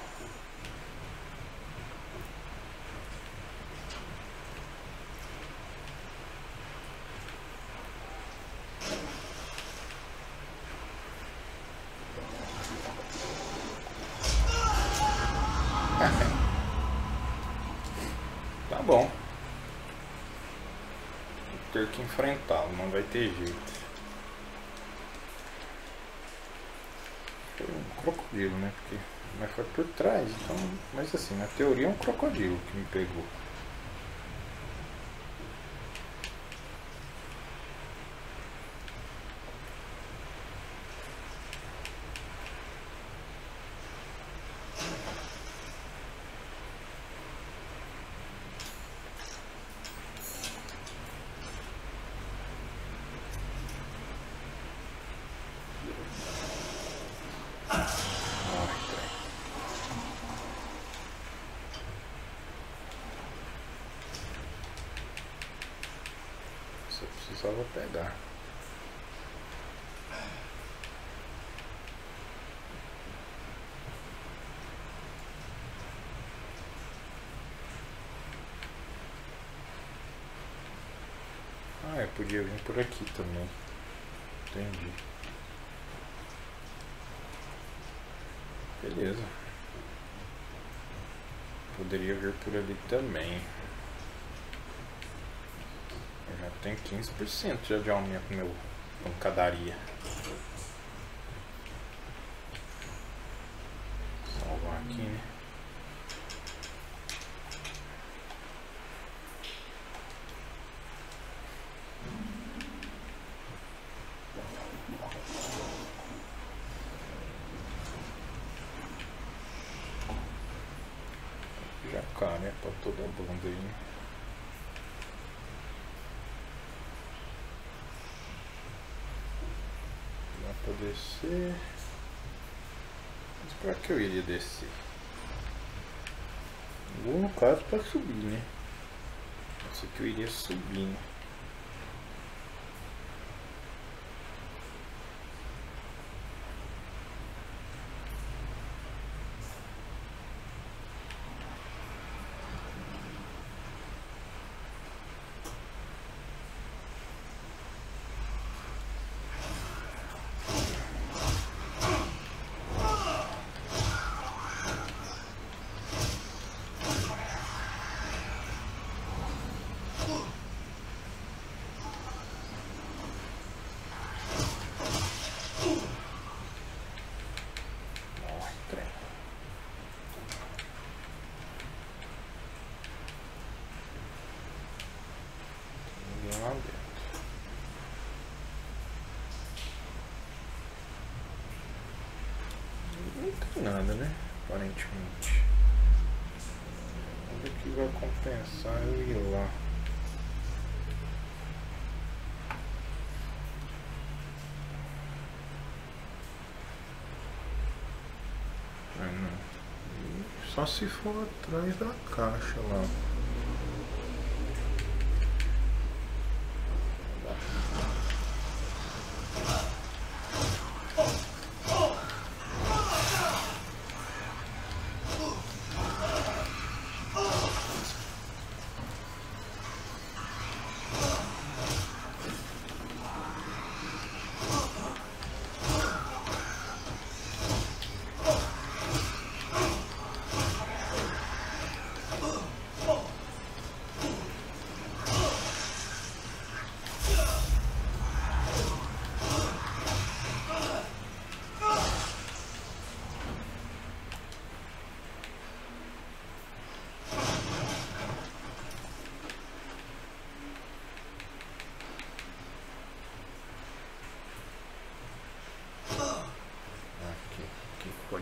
Speaker 1: Tá bom. Vou ter que enfrentá-lo, não vai ter jeito. Foi um crocodilo, né? Porque, mas foi por trás, então. Mas assim, na teoria é um crocodilo que me pegou. Só precisava pegar. Ah, eu podia vir por aqui também. Entendi. Beleza. Poderia vir por ali também. Eu já tenho 15% já de aumento no meu pancadaria. Salvar aqui, né? Jacaré pra toda a banda aí, né? Dá pra descer. Mas pra que eu iria descer? Ou no caso pra subir, né? Isso aqui eu iria subir, né? Lá dentro. Não tem nada, né? Aparentemente. Onde é que vai compensar eu ir lá? Ah, não. Só se for atrás da caixa lá.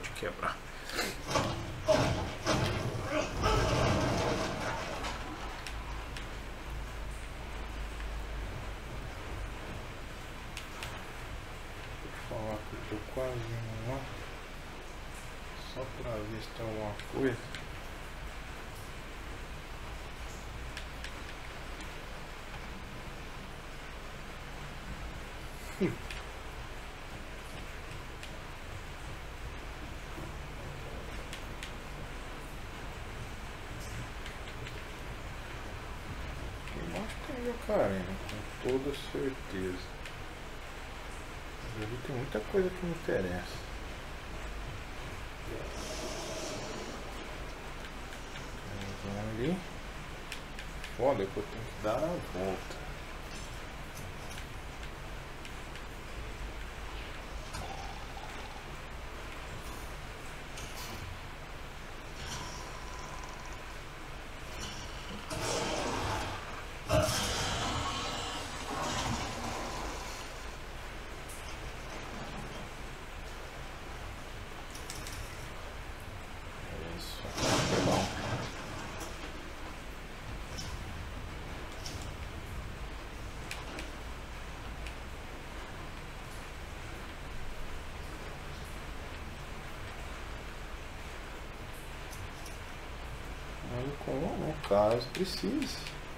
Speaker 1: de quebrar. Vou falar que eu tô quase indo lá. Só pra ver se tem alguma coisa. Embaixo tem Jacaré, com toda certeza. Ali tem muita coisa que me interessa. Vamos ali. Foda que eu tenho que dar a volta. No caso precise.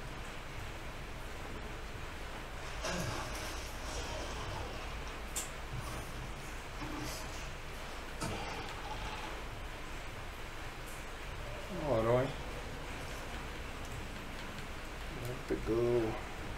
Speaker 1: Demorou, hein? Não pegou.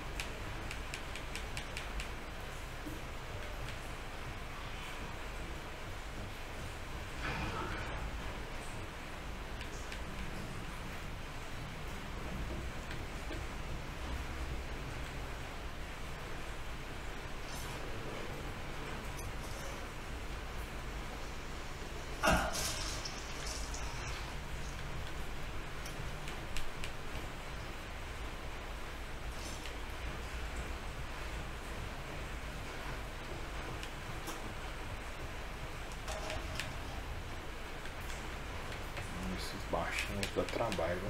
Speaker 1: Esses baixinhos dá trabalho.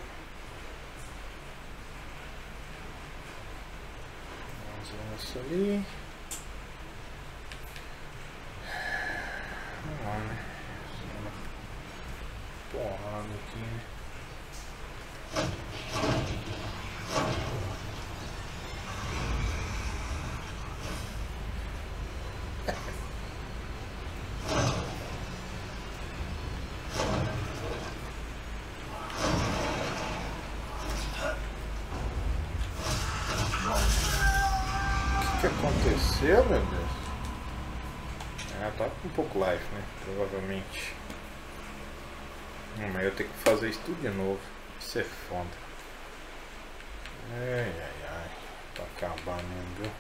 Speaker 1: Vamos isso ali. Vamos lá, né? Porrada aqui, né? O que aconteceu, meu Deus? Ah, tá com um pouco life, né? Provavelmente. Mas eu tenho que fazer isso tudo de novo. Isso é foda. Ai, ai, ai. Tá acabando, viu?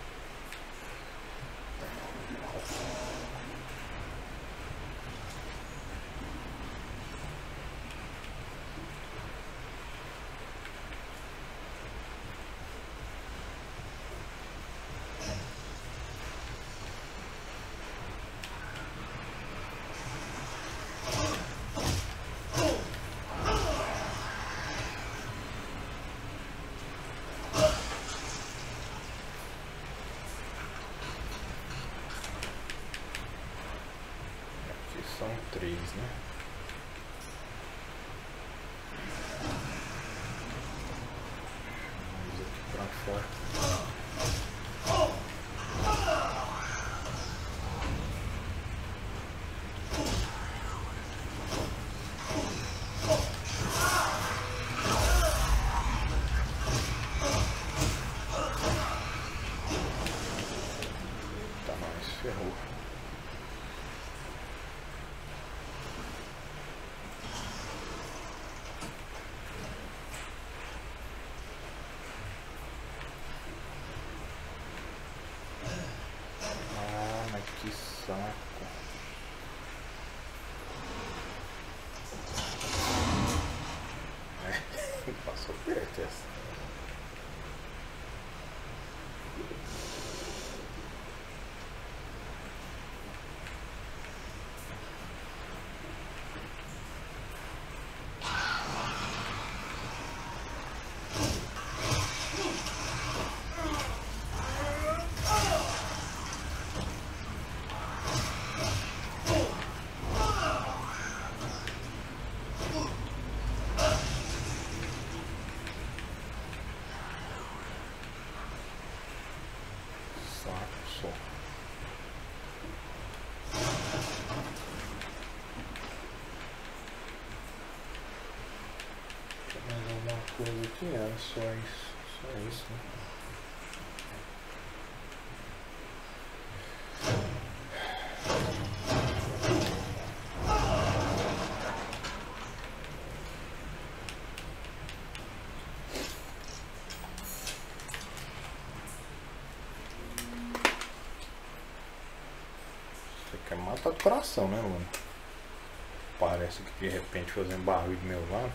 Speaker 1: São 3, né? Vamos aqui pra fora. Eita, nós ferrou. Que saco. Passou perto essa. coisa aqui, era só isso. Só isso, né? Você quer matar do coração, né, mano? Parece que de repente fazendo barulho do meu lado.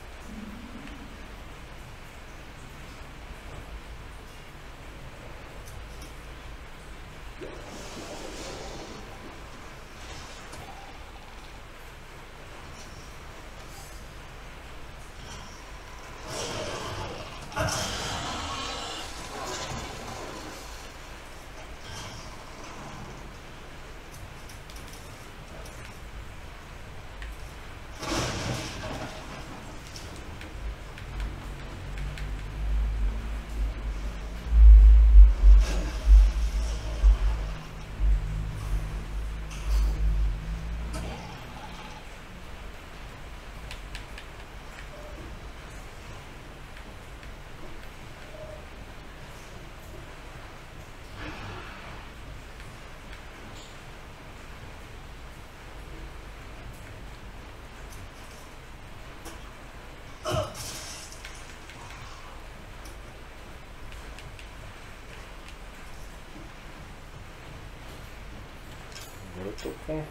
Speaker 1: Agora eu tô com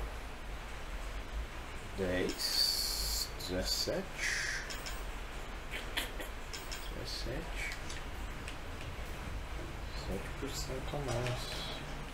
Speaker 1: 10, 17, 7% a mais.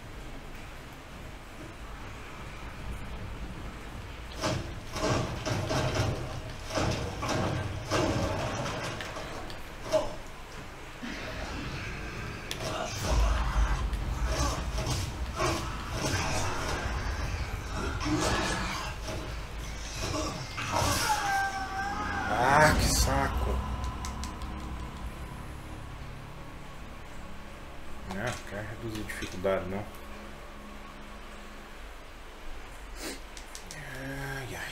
Speaker 1: Ah, que saco! Não quero reduzir dificuldade, não. Ai, ai.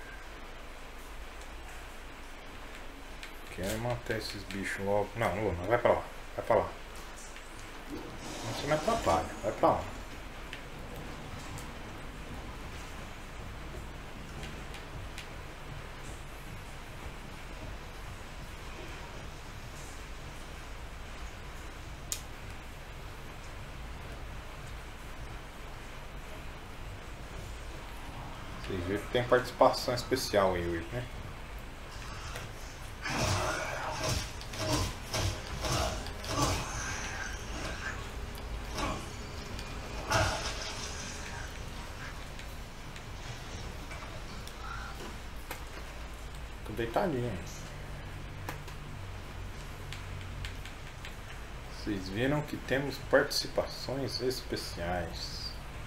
Speaker 1: Quero matar esses bichos logo. Não, não, vai pra lá. Vai pra lá. Você me atrapalha. Vai pra lá. Vocês viram que tem participação especial aí hoje, né? Tô deitadinho. Vocês viram que temos participações especiais.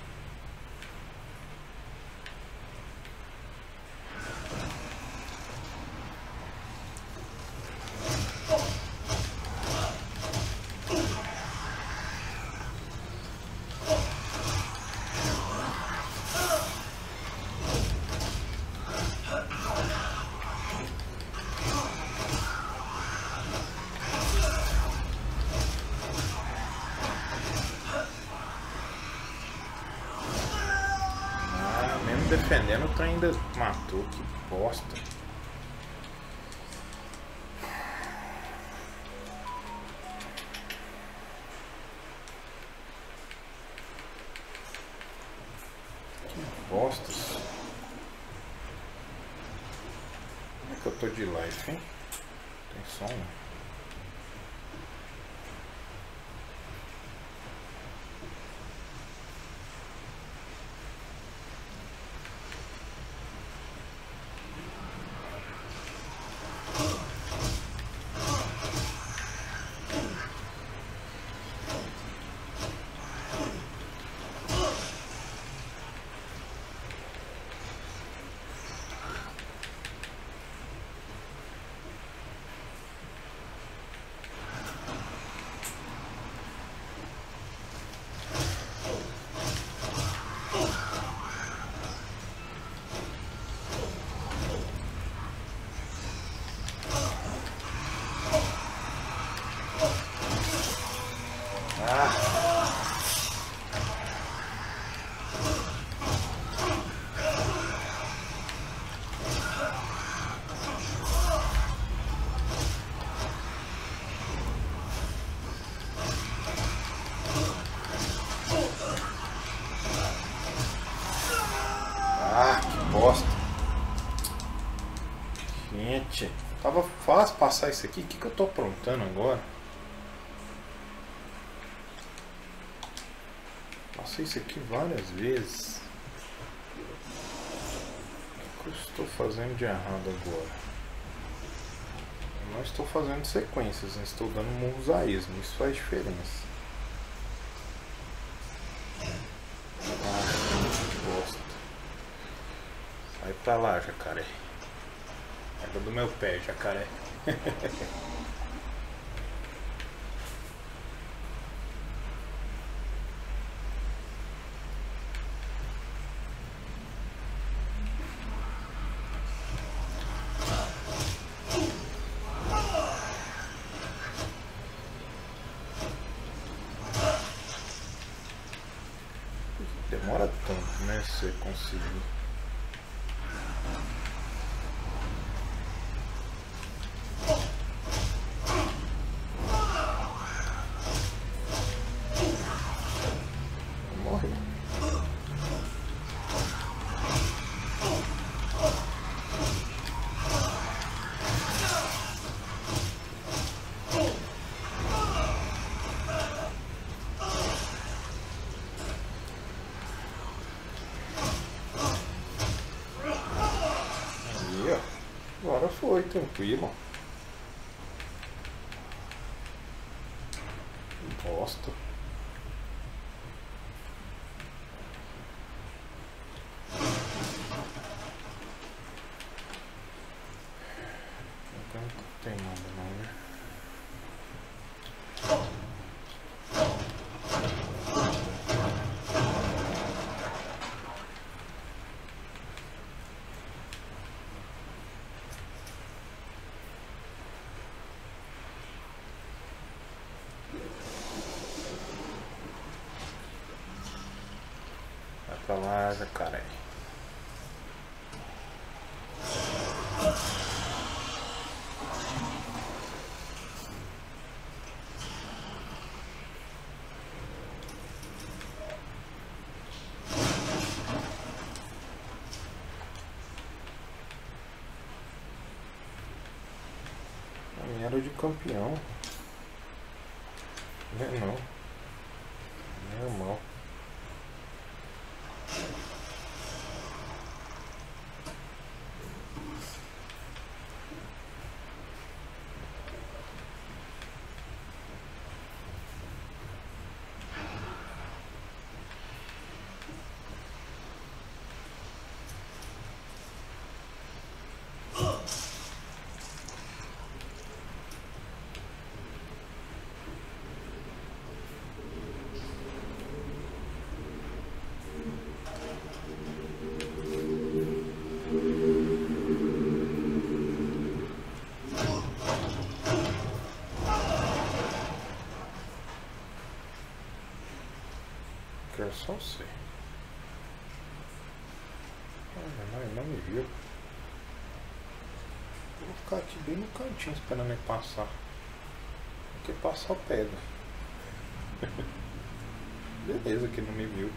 Speaker 1: Defendendo, o trem ainda matou, que bosta. Que bostas. Como é que eu tô de life, hein? Tem som? Gente, tava fácil passar isso aqui. O que eu tô aprontando agora? Passei isso aqui várias vezes. O que eu estou fazendo de errado agora? Eu não estou fazendo sequências, não estou dando murros a esmo. Isso faz diferença. Ah, bosta. Sai pra lá, jacaré. Pega do meu pé, jacaré. Demora tanto, né? Se você conseguir. Morre. Aí, ó. Agora foi, tranquilo. Bosta. Então não tem nada não, né? Vai pra lá, jacaré. A minha era de campeão. Não é não. Normal. Quero só ser. Olha, não me viu. Vou ficar aqui bem no cantinho esperando ele passar. Porque passar pega. Beleza que não me viu.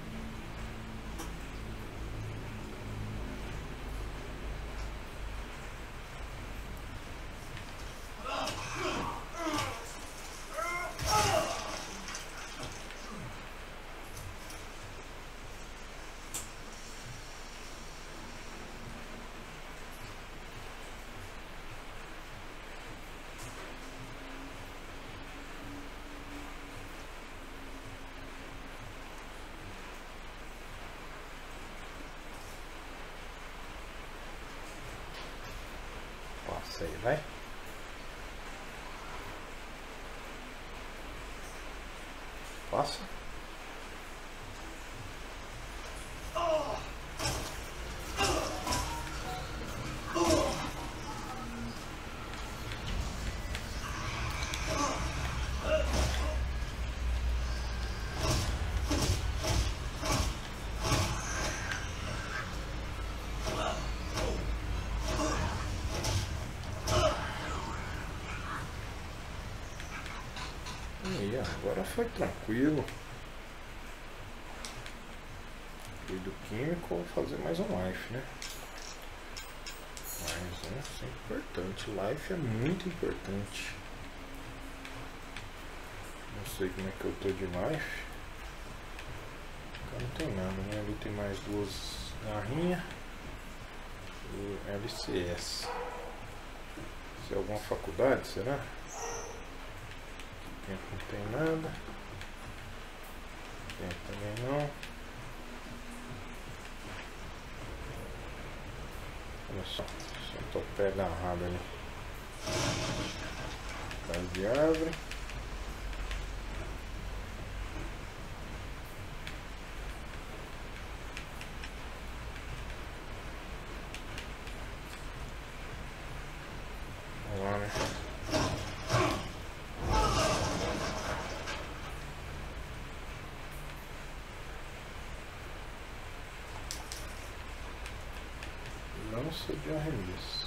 Speaker 1: Passa aí, vai. Passa. E agora foi tranquilo. Do químico, vou fazer mais um life, né? Mais um, sem perder. importante. Life é muito importante. Não sei como é que eu tô de life. Não tem nada, né? Ali tem mais duas garrinhas. E LCS. Isso é alguma faculdade, será? Aqui não tem nada. Aqui também não. Olha só tô pé agarrado ali. Casa de árvore. Vamos lá, né? Lança de arremesso.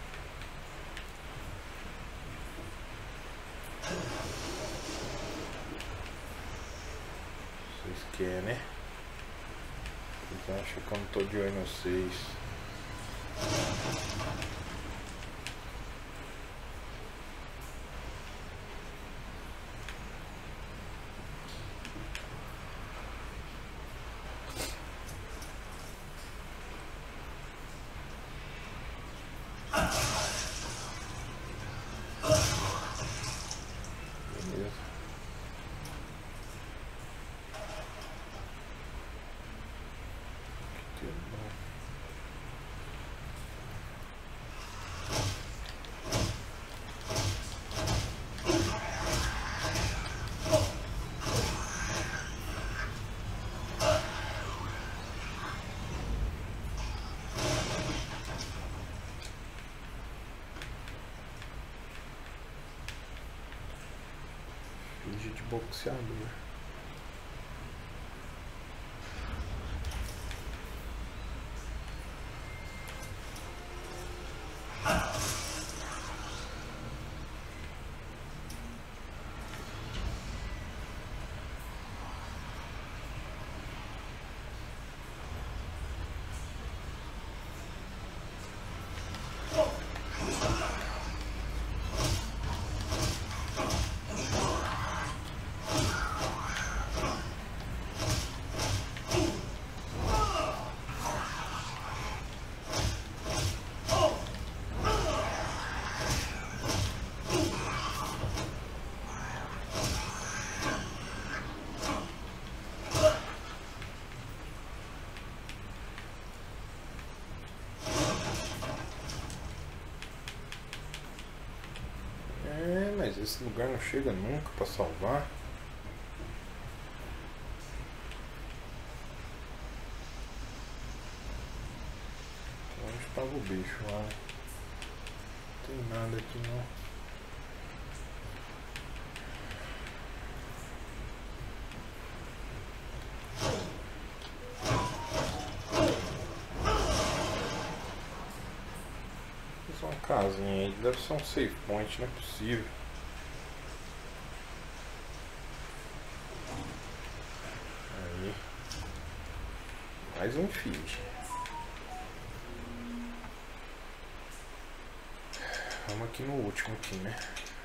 Speaker 1: Vocês querem, né? Vocês acham que eu não tô de olho em vocês. Finge de boxeador. Mas esse lugar não chega nunca pra salvar. Onde estava o bicho lá? Não tem nada aqui não. Uma casinha aí, deve ser um save point, não é possível. Aí, mais um feed. Vamos aqui no último aqui, né?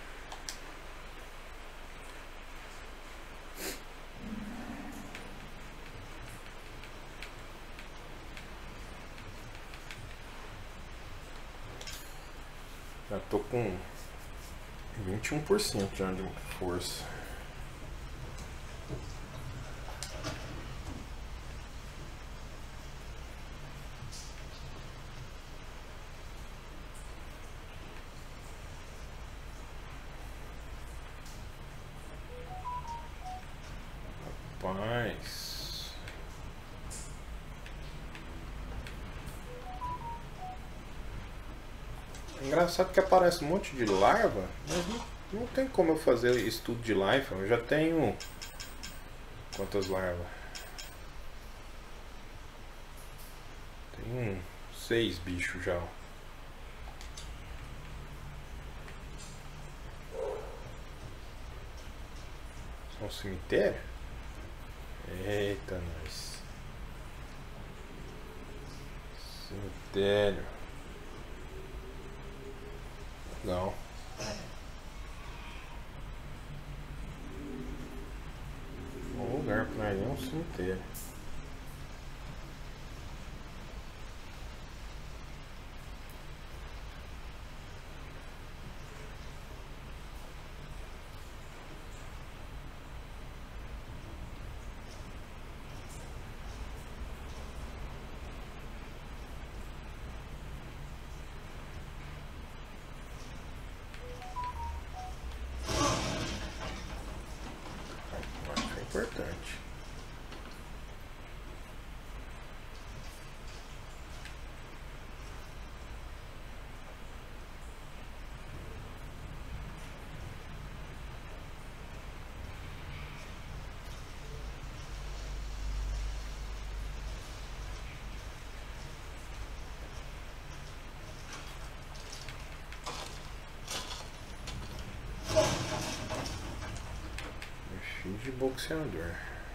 Speaker 1: Já tô com 21% já de força. Rapaz. Engraçado que aparece um monte de larva, mas não tem como eu fazer estudo de larva. Eu já tenho quantas larvas? Tem 6 bichos já. São um cemitério? Eita, nós. Cemitério. Legal. Bom lugar pra ir é um cemitério. Importante. Filho de boxeador.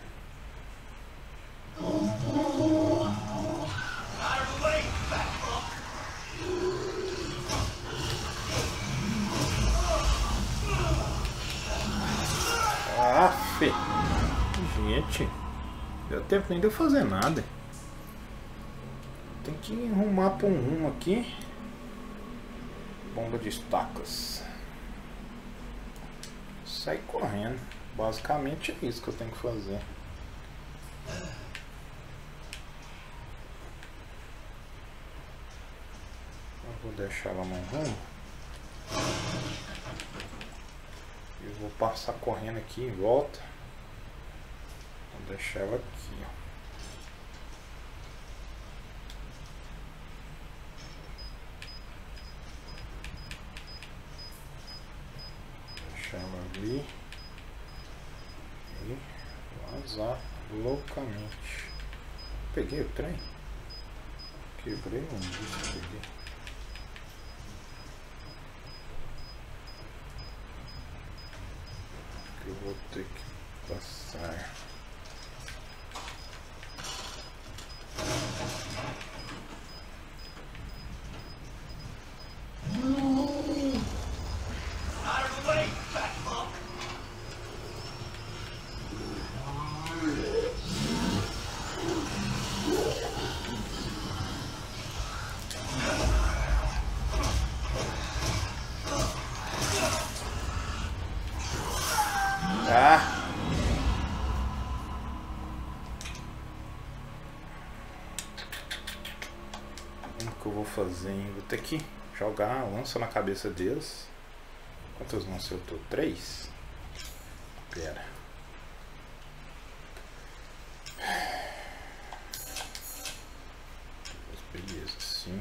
Speaker 1: Aff, gente, deu tempo nem de eu fazer nada. Tem que arrumar para um rumo aqui. Bomba de estacas. Sai correndo. Basicamente é isso que eu tenho que fazer. Eu vou deixar ela no rumo. Eu vou passar correndo aqui em volta. Vou deixar ela aqui, ó. Deixar ela ali. E vazar loucamente. Peguei o trem? Quebrei um disco, peguei. Que eu vou ter que passar. Fazer, vou ter que jogar a lança na cabeça deles. Quantas lanças eu tô? 3? Pera. Beleza, 5.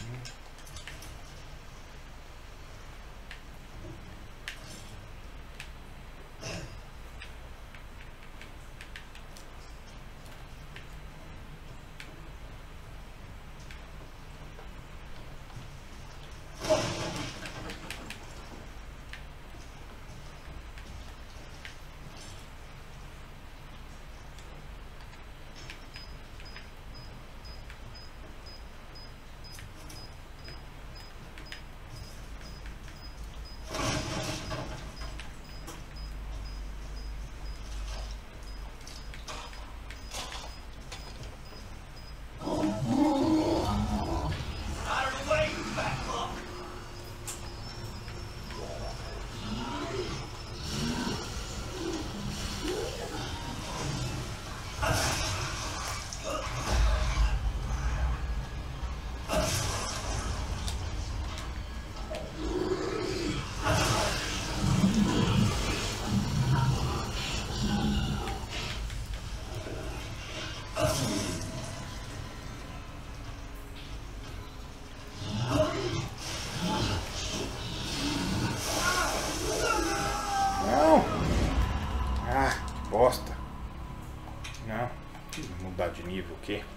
Speaker 1: Bosta. Não. Mudar de nível o quê?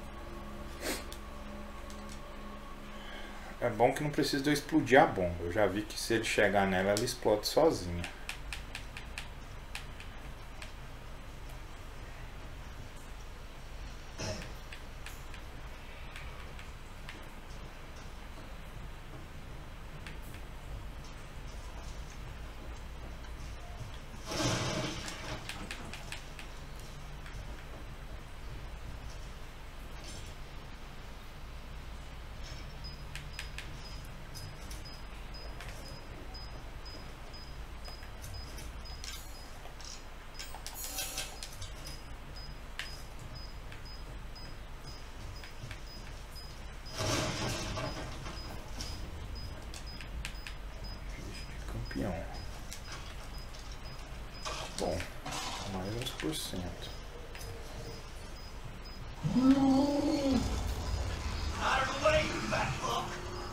Speaker 1: É bom que não precisa de eu explodir a bomba. Eu já vi que se ele chegar nela, ela explode sozinha. campeão. Bom, mais uns por cento.
Speaker 3: Out of the way, you fat fuck!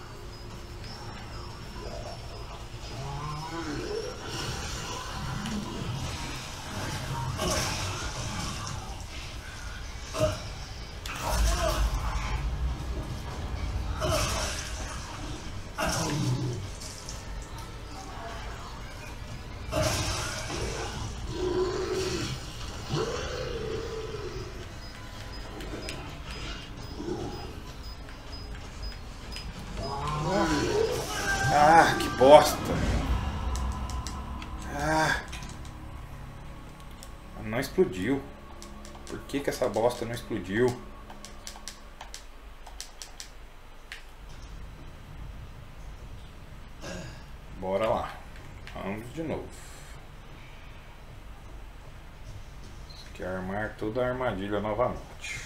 Speaker 1: Ah, que bosta! Ah, não explodiu. Por que que essa bosta não explodiu? Bora lá. Vamos de novo. Isso aqui é armar toda a armadilha novamente.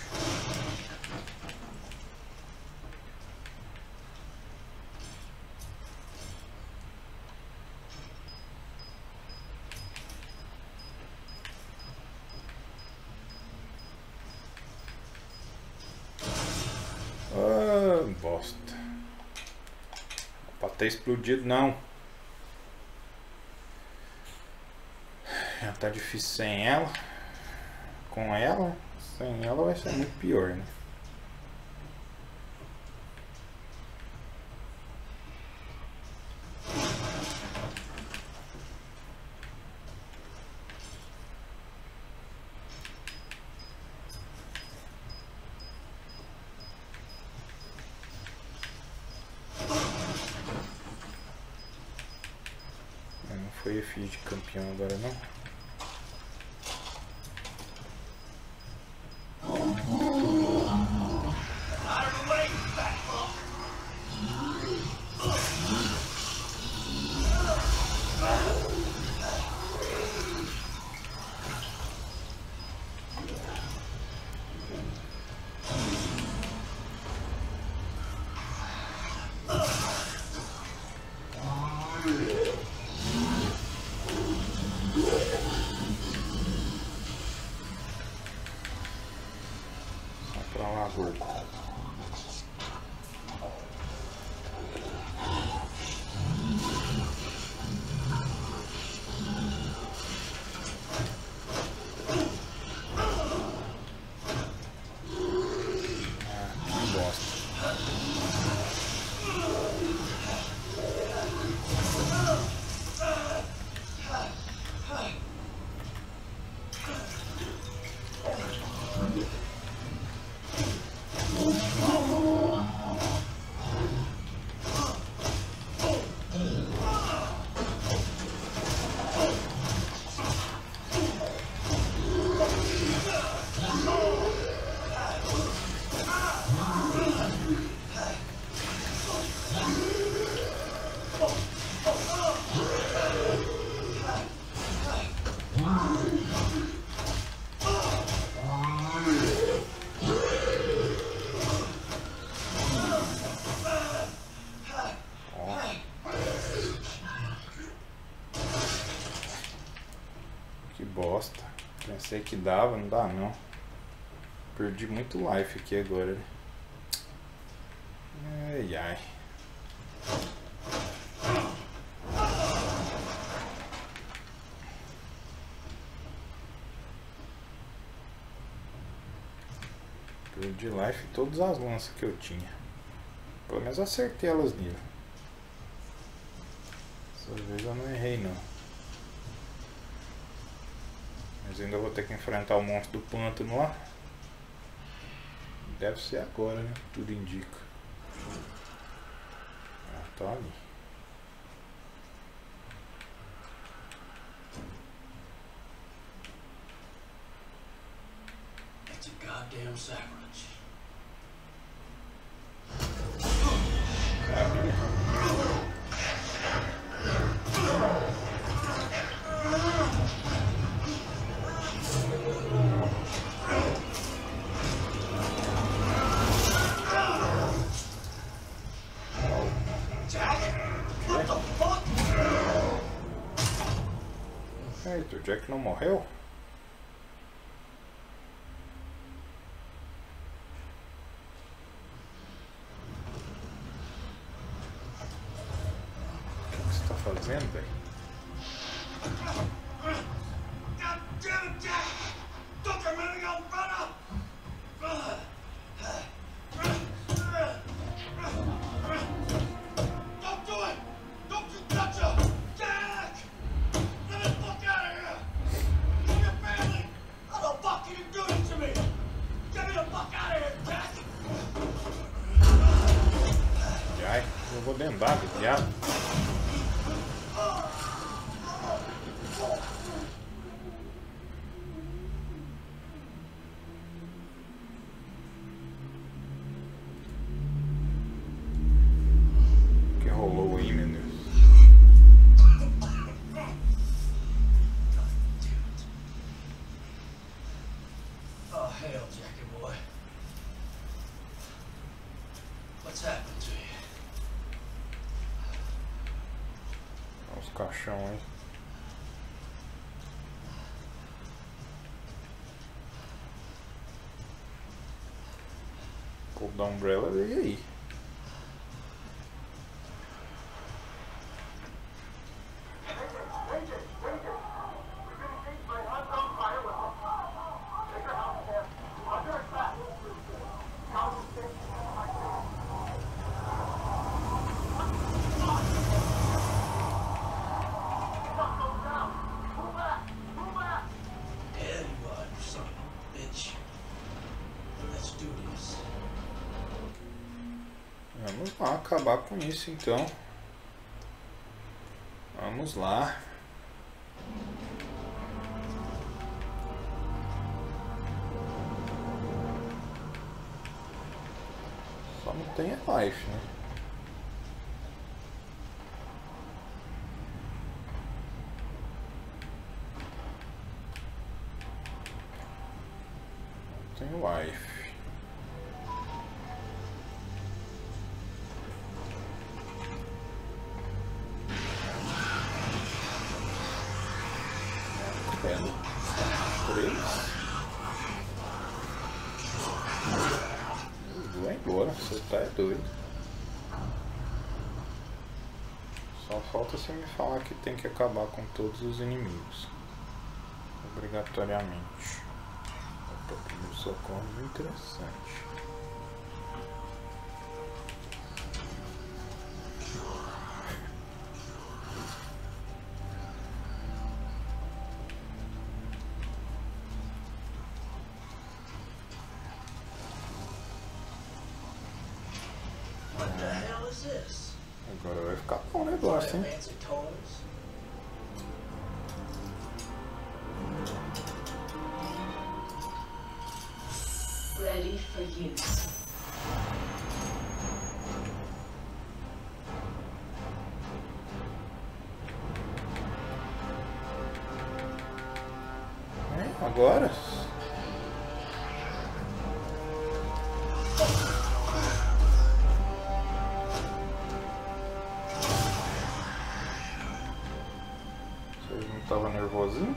Speaker 1: Ah, bosta. Pra ter explodido não. Já tá difícil sem ela. Com ela, sem ela vai ser muito pior, né? Não foi efeito de campeão agora não.
Speaker 3: Out of the way, you fat fuck!
Speaker 1: Vai pra lá, gordo. Que bosta. Que bosta. Pensei que dava, não dá não. Perdi muito life aqui agora. Ai ai. Perdi life em todas as lanças que eu tinha. Pelo menos acertei elas nele. Dessa vez eu não errei não. Mas ainda vou ter que enfrentar o monstro do pântano lá. Deve ser agora, né? Tudo indica. Ah, tá ali.
Speaker 3: It's a goddamn sacrilege. Jack? What the fuck?
Speaker 1: Eita, o Jack não morreu? O que você tá fazendo, velho?
Speaker 2: God damn it, Jack! Don't you really go, brother? Don't do it! Don't you touch her! Jack! Let me fuck out of here! Kill your family! How the fuck can you do this to me? Get me the fuck out of here, Jack!
Speaker 1: Ai, eu vou dentro d'água, viado. O que rolou aí, meu Deus?
Speaker 3: Oh, hell, Jackie boy. What's happened to you?
Speaker 1: Olha os caixão aí. O povo da Umbrella veio aí.
Speaker 3: Hell you are, you son of a bitch. Let's do this.
Speaker 1: Vamos lá acabar com isso então. Vamos lá. Só não tem a life, né? Não tem life. Pena. 3. Vai embora, você tá doido. Só falta você me falar que tem que acabar com todos os inimigos. Obrigatoriamente. Opa, primeiro socorro, interessante.
Speaker 3: What the hell is this?
Speaker 1: Agora vai ficar bom o negócio, hein?
Speaker 3: Fancy toys?
Speaker 5: Ready for use.
Speaker 1: Agora? Vocês não estavam nervosinhos?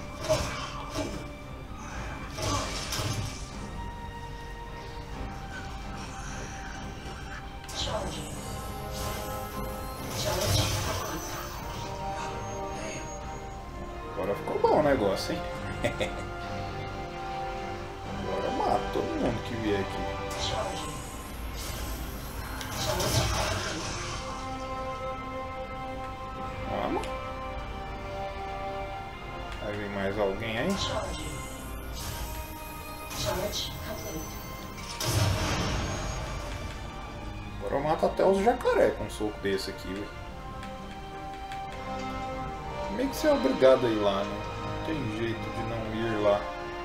Speaker 5: Charging. Charge.
Speaker 1: Agora ficou bom o negócio, hein? Agora mata todo mundo que vier aqui.
Speaker 5: Charging. Charge.
Speaker 1: Vamos. Vai vir mais alguém aí?
Speaker 5: Charging. Charge complete.
Speaker 1: Agora eu mato até os jacaré com um soco desse aqui, velho. Meio que você é obrigado a ir lá, né? Não tem jeito de não ir lá.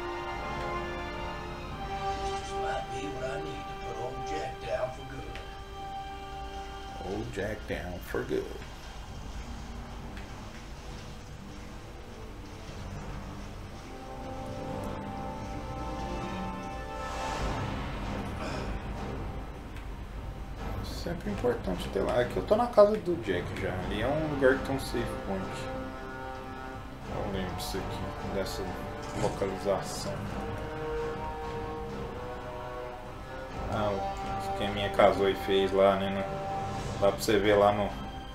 Speaker 3: This might be what I need to put old Jack down for good.
Speaker 1: Old Jack down for good. Sempre importante ter lá. Aqui eu tô na casa do Jack já. Ali é um lugar que tem um save point. Não lembro disso aqui, dessa localização. Ah, o esqueminha casou e fez lá, né? Dá pra você ver lá no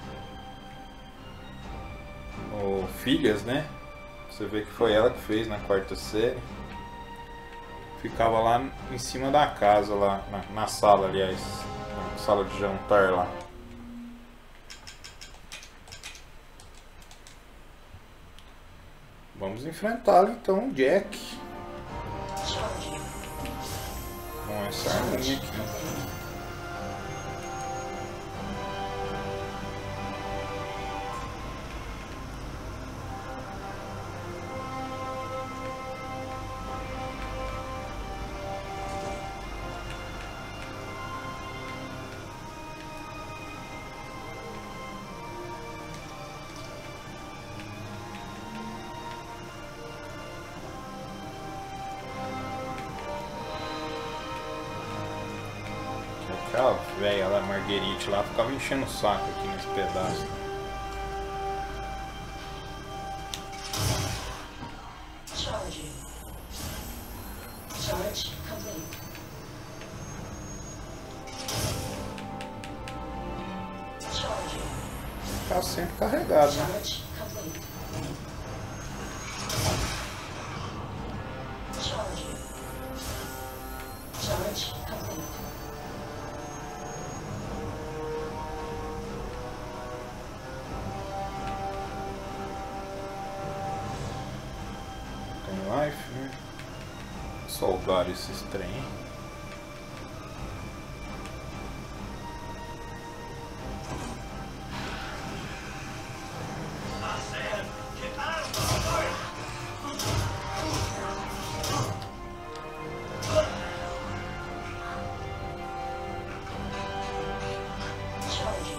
Speaker 1: Filhas, né? Você vê que foi ela que fez na quarta série. Ficava lá em cima da casa, lá na sala, aliás, na sala de jantar lá. Vamos enfrentá-lo então, Jack. Com essa arminha aqui. Aquela velha lá, Marguerite lá, ficava enchendo o saco aqui nesse pedaço.
Speaker 5: Charge complete. Charge.
Speaker 1: Ficar sempre carregado, né?
Speaker 5: Charge complete. Charge. Charge complete.
Speaker 1: Tem life, né? Soldar esses trem.
Speaker 2: I said, get out of my way!
Speaker 5: Charge.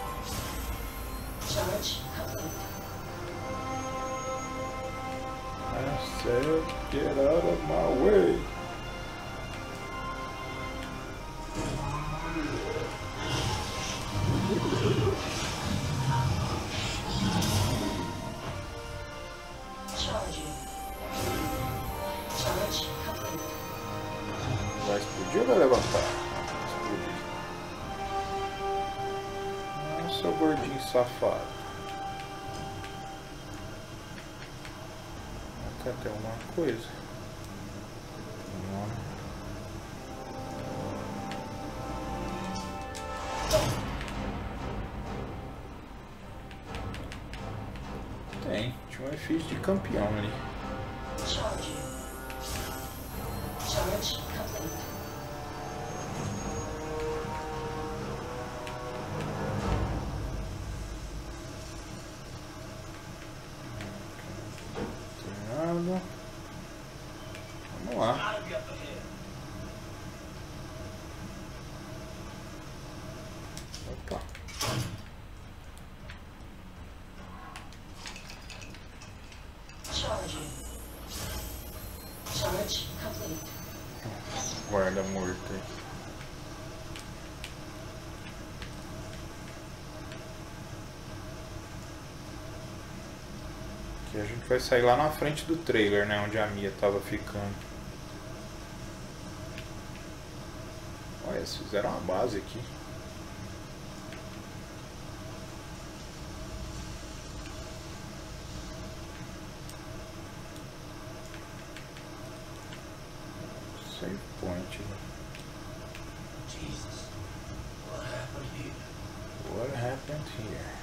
Speaker 5: Charge complete.
Speaker 1: I said, get out of my way.
Speaker 5: Charging. Charge complete.
Speaker 1: Vai explodir ou vai levantar? Vai explodir. Ah, seu gordinho safado. Quer ter alguma coisa? Não. Tem, tinha um efeito de campeão ali.
Speaker 5: Charging. Charge complete.
Speaker 1: Tem nada. Vamos lá.
Speaker 3: Gotta be up ahead.
Speaker 1: Opa.
Speaker 5: Charging. Charge complete.
Speaker 1: Guarda morto aí. Aqui a gente vai sair lá na frente do trailer, né? Onde a Mia tava ficando. Olha, eles fizeram uma base aqui. Save point, né?
Speaker 3: Jesus. What happened here?
Speaker 1: What happened here?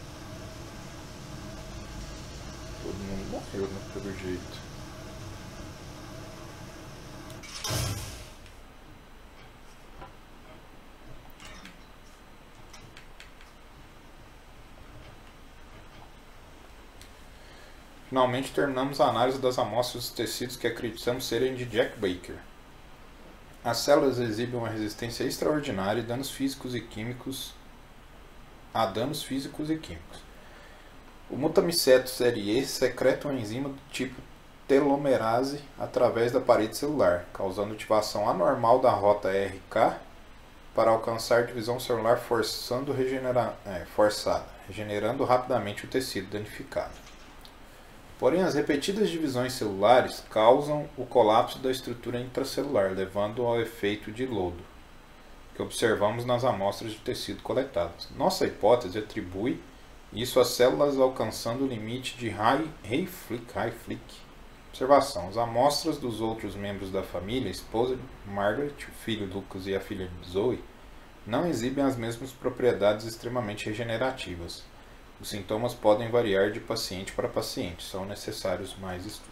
Speaker 1: Todo mundo morreu, né? Pelo jeito. Finalmente terminamos a análise das amostras dos tecidos que acreditamos serem de Jack Baker. As células exibem uma resistência extraordinária a danos físicos e químicos. O mutamiceto série E secreta uma enzima do tipo telomerase através da parede celular, causando ativação anormal da rota RK para alcançar divisão celular forçada, regenerando rapidamente o tecido danificado. Porém, as repetidas divisões celulares causam o colapso da estrutura intracelular, levando ao efeito de lodo, que observamos nas amostras de tecido coletadas. Nossa hipótese atribui isso às células alcançando o limite de Hayflick. Observação: as amostras dos outros membros da família, a esposa Margaret, o filho Lucas e a filha Zoe, não exibem as mesmas propriedades extremamente regenerativas. Os sintomas podem variar de paciente para paciente, são necessários mais estudos.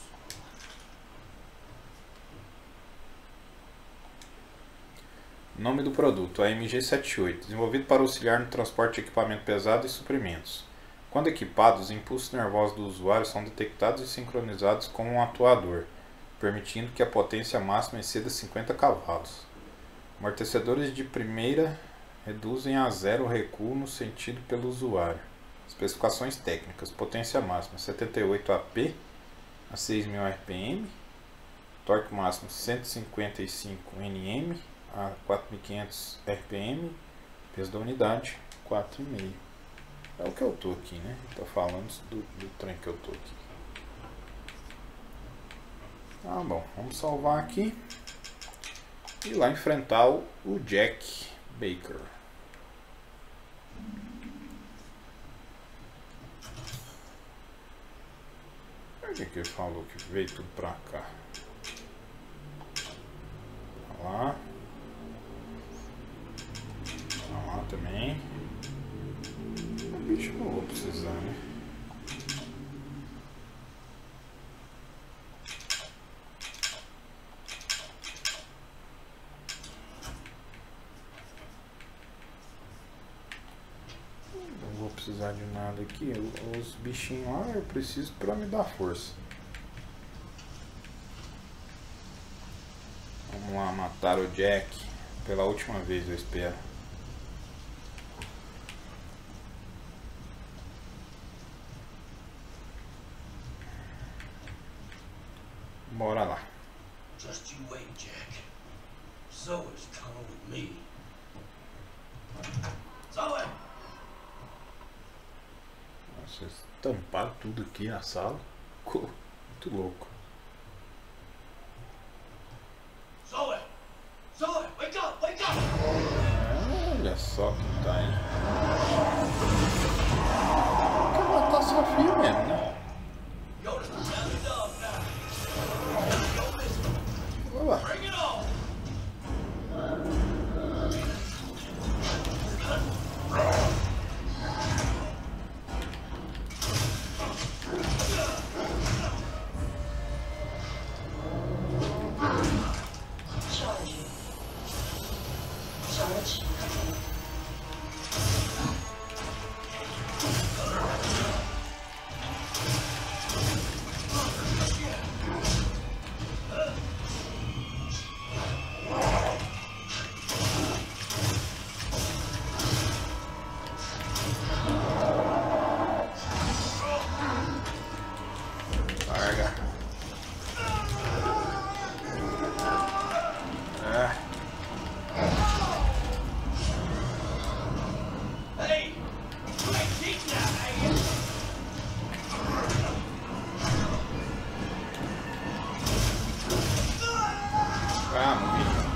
Speaker 1: Nome do produto: AMG-78, desenvolvido para auxiliar no transporte de equipamento pesado e suprimentos. Quando equipados, os impulsos nervosos do usuário são detectados e sincronizados com um atuador, permitindo que a potência máxima exceda 50 cavalos. Amortecedores de primeira reduzem a zero o recuo no sentido pelo usuário. Especificações técnicas: potência máxima 78 AP a 6.000 RPM, torque máximo 155 Nm a 4.500 RPM, peso da unidade 4,5. É o que eu tô aqui, né? Tô falando do trem que eu tô aqui. Tá bom, vamos salvar aqui e lá enfrentar o Jack Baker. Por que ele falou que veio tudo pra cá? Lá. Lá também. O bicho não vou precisar, né? Não vou precisar de nada aqui. Os bichinhos lá eu preciso pra me dar força. Vamos lá matar o Jack pela última vez, eu espero. Bora lá.
Speaker 3: Just you wait, Jack. Zoe's coming with me. Zoe!
Speaker 1: Nossa, eles tamparam tudo aqui na sala. Ficou muito louco.
Speaker 3: Zoe! Zoe, wake up! Wake up!
Speaker 1: Olha só quem tá aí. Quer matar sua filha mesmo, né?
Speaker 3: Yoda's around the dog now. Don't miss him.
Speaker 1: Vai lá.
Speaker 3: Bring it on!
Speaker 5: Charging. Charge complete.
Speaker 1: Larga.
Speaker 3: Hey! You ain't teaching that, man!
Speaker 1: Morri.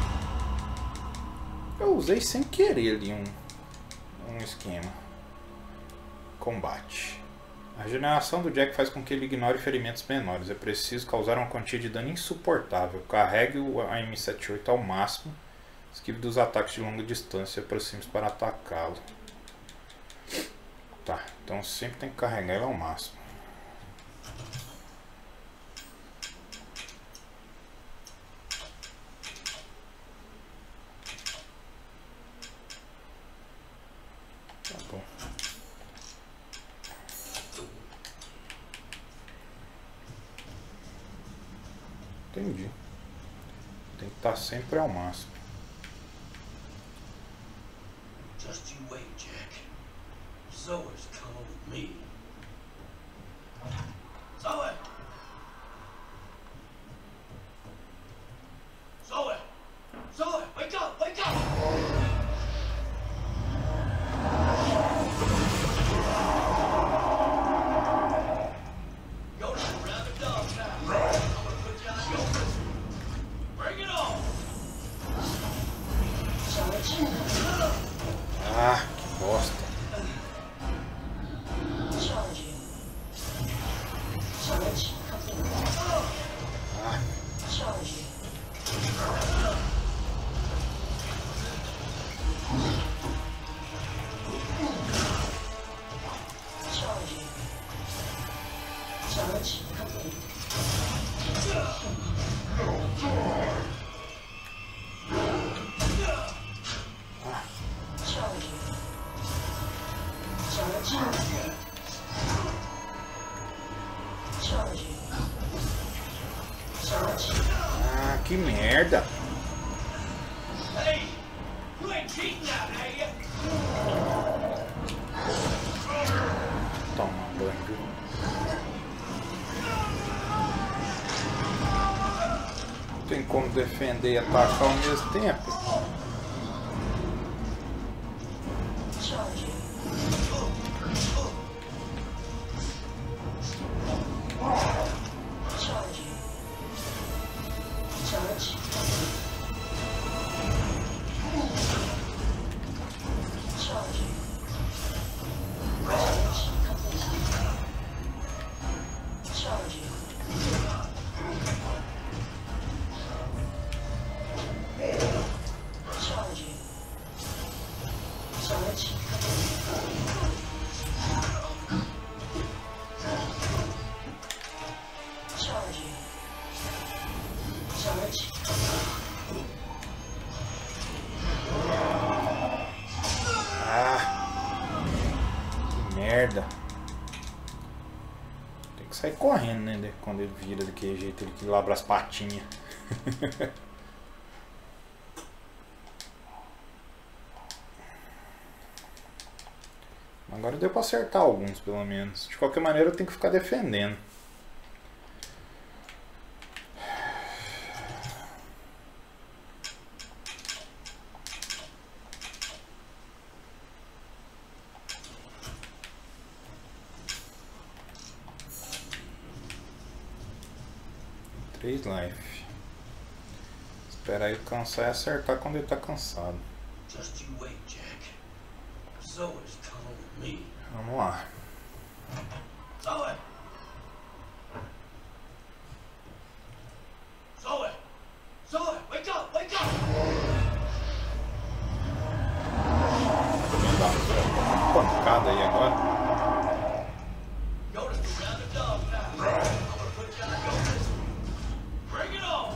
Speaker 1: Eu usei sem querer ali um esquema. Combate. A regeneração do Jack faz com que ele ignore ferimentos menores. É preciso causar uma quantia de dano insuportável. Carregue o AM-78 ao máximo. Esquive dos ataques de longa distância e aproxime-se para atacá-lo. Tá, então sempre tem que carregar ele ao máximo. Tá bom. Entendi. Tem que estar sempre ao máximo.
Speaker 3: Just you wait, Jack. Zoe's coming with me. Zoe! Zoe! Zoe, wake up! Wake up!
Speaker 5: Charge complete. Charging. Charging. Charging. Charging.
Speaker 1: Ah, que merda.
Speaker 3: Hey, you ain't cheating now, are you?
Speaker 1: Toma banho, viu? Não tem como defender e atacar ao mesmo tempo.
Speaker 5: Charging. Charging. Charge. Charging. Charge complete. Charging. Charging. Charge Charging. Charge.
Speaker 1: Ah, que merda. Tem que sair correndo, né? Quando ele vira daquele jeito, ele que labra as patinhas. Agora deu pra acertar alguns, pelo menos. De qualquer maneira, eu tenho que ficar defendendo. Três life. Esperar ele cansar e acertar quando ele tá cansado.
Speaker 3: Just you wait, Jack. Zoe's coming with me.
Speaker 1: Vamos lá.
Speaker 3: Zoe! Zoe! Zoe, wake up! Wake up!
Speaker 1: Vou dar uma pancada aí agora.
Speaker 3: Notice the round of dog now. I'm gonna put down your list. Bring it on!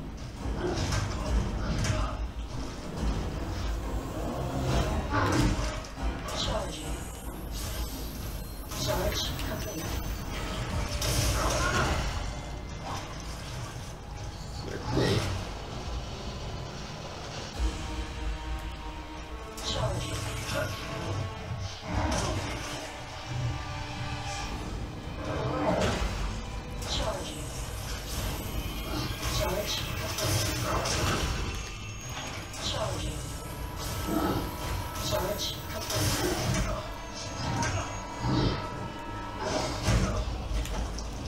Speaker 5: Charging. Charge complete.
Speaker 1: Acertei.
Speaker 5: Charging. Charging. Charge complete. Charging. Charge complete.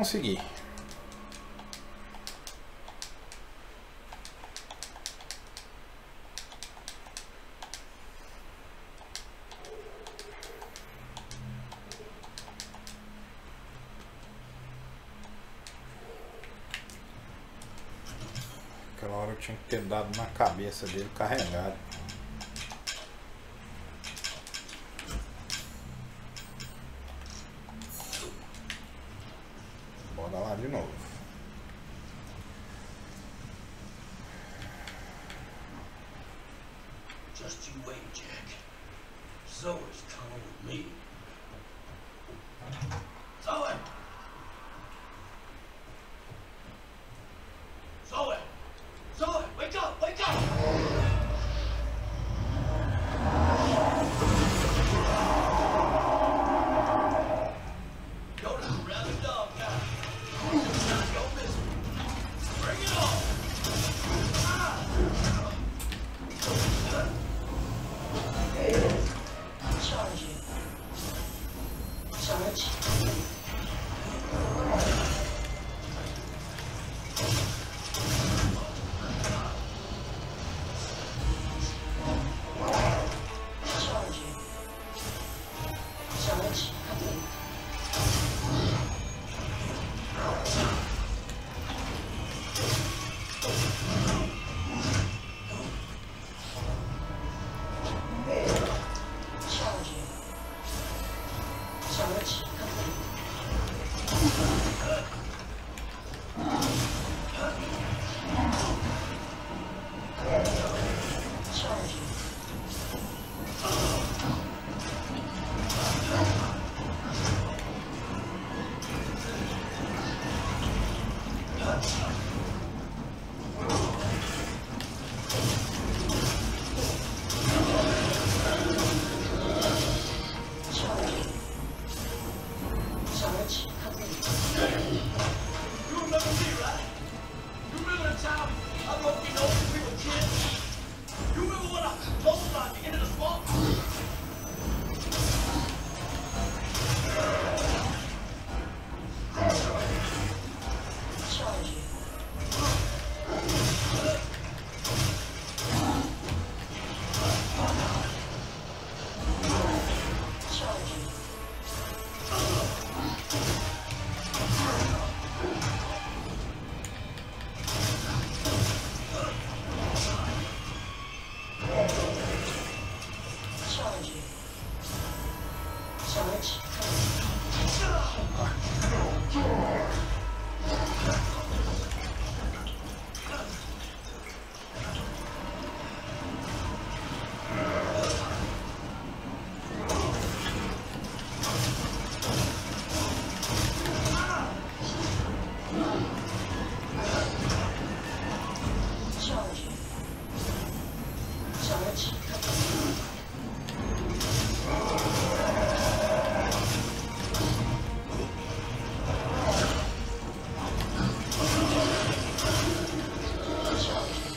Speaker 1: conseguir. Aquela hora eu tinha que ter dado na cabeça dele carregado. Bora lá de novo.
Speaker 3: Just you wait, Jack. Zoe's coming with me. Zoe! Zoe! Zoe, wake up! Wake up! Go to the rabid dog guy. Let's go missing. Bring it on!
Speaker 5: Charging. Charge. Charging. Charge complete. Charging. Charge complete. Charging. Charging. Charge complete.
Speaker 3: You remember me, right? You remember the time I broke your nose when we were kids? You remember what I told you about the end of the swamp?
Speaker 5: Charging. Charging. Charging. Charge complete. Charging. Charge complete. Charging.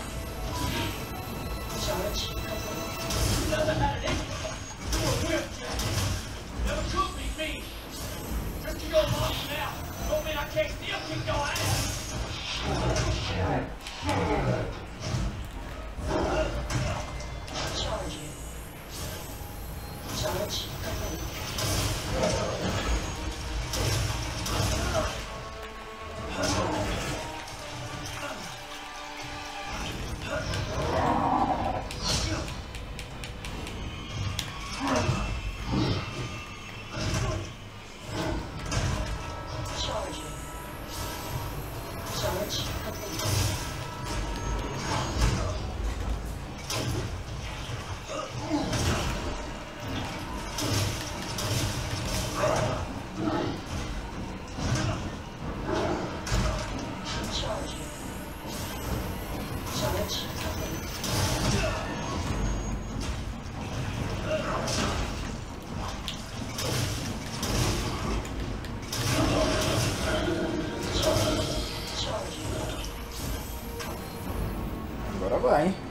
Speaker 5: Charge complete.
Speaker 3: You never had it in you. You were weird, Jack. Never could be me. Just to go along now don't mean I can't still kick your ass.
Speaker 5: Charging. Charge complete. Charging. Charge complete. Charging. Charge complete. Charging.
Speaker 1: Agora vai, hein?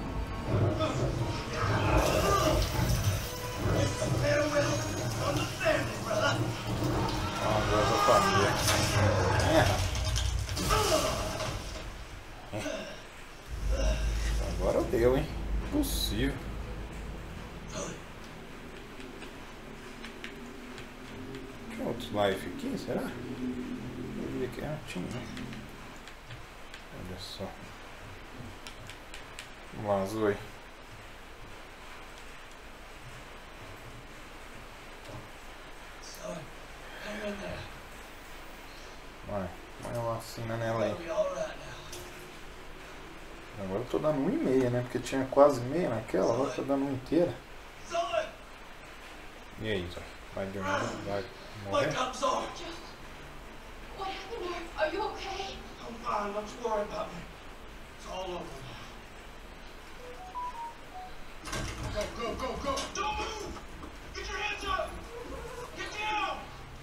Speaker 3: Understand it, brother.
Speaker 1: Ó, Deus da família. É. morreu, hein? Impossível. Tinha outros life aqui, será? Vou ver aqui. Ah, tinha. Olha só. Vamos lá, Zoe.
Speaker 3: Son, hang in there.
Speaker 1: Vai, põe uma vacina nela aí.
Speaker 3: We'll be all right now.
Speaker 1: Agora eu tô dando 1,5, né? Porque tinha quase meia naquela, agora eu tô dando 1 inteira.
Speaker 3: Zoe!
Speaker 1: E aí, Zoe? Vai dormir? Vai morrer?
Speaker 3: Wake up, Zoe!
Speaker 5: What happened, Nerf? Are you okay?
Speaker 3: I'm fine, don't you worry about me. It's all over now. Go, go, go, go!
Speaker 2: Don't move! Get your hands up! Get down!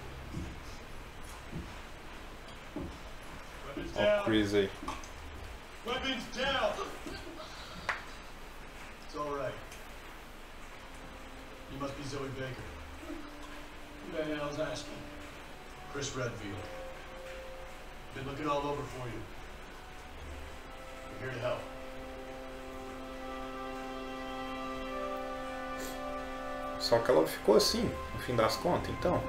Speaker 2: Weapons
Speaker 1: Olha o
Speaker 2: down!
Speaker 1: Chris aí.
Speaker 2: Weapons down!
Speaker 4: It's all right. You must be Zoe Baker.
Speaker 3: Who the hell's asking?
Speaker 4: Chris Redfield. Been looking all over for you. We're here to help.
Speaker 1: Só que ela ficou assim, no fim das contas, então.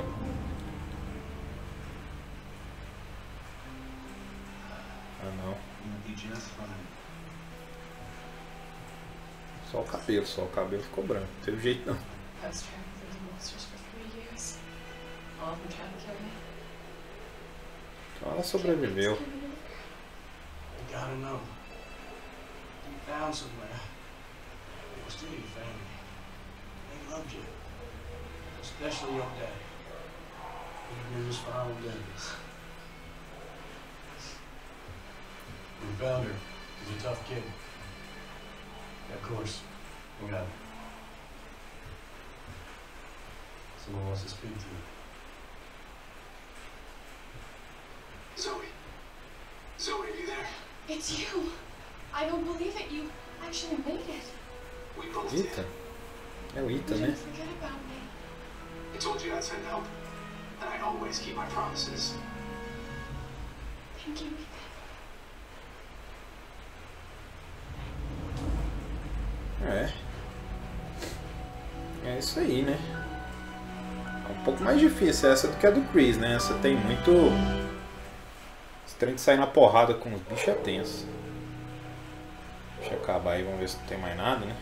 Speaker 1: Ah, não.
Speaker 2: You'll be just fine.
Speaker 1: Só o cabelo ficou branco. Não teve jeito não.
Speaker 5: I was trapped with those monsters for 3 years. All of them trying to kill me.
Speaker 1: Então ela sobreviveu.
Speaker 3: You gotta know. Deep down somewhere, it was still your family. They loved you. Especially your daddy. Even in his final days.
Speaker 4: We found her. She's a tough kid. Yeah, of course. We got her. Someone wants to speak to you.
Speaker 2: Zoe! Zoe, are you there?
Speaker 5: It's you! I don't believe it. You actually made it.
Speaker 2: We both did.
Speaker 1: Ethan. É o
Speaker 5: You
Speaker 1: Ethan, né?
Speaker 5: didn't forget about me.
Speaker 2: I told you I'd send help. And I always keep my promises.
Speaker 5: Thank you, Ethan.
Speaker 1: É isso aí, né? É um pouco mais difícil essa do que a do Chris, né? Essa tem muito... Esse trem de sair na porrada com os bichos é tenso. Deixa eu acabar aí, vamos ver se não tem mais nada, né?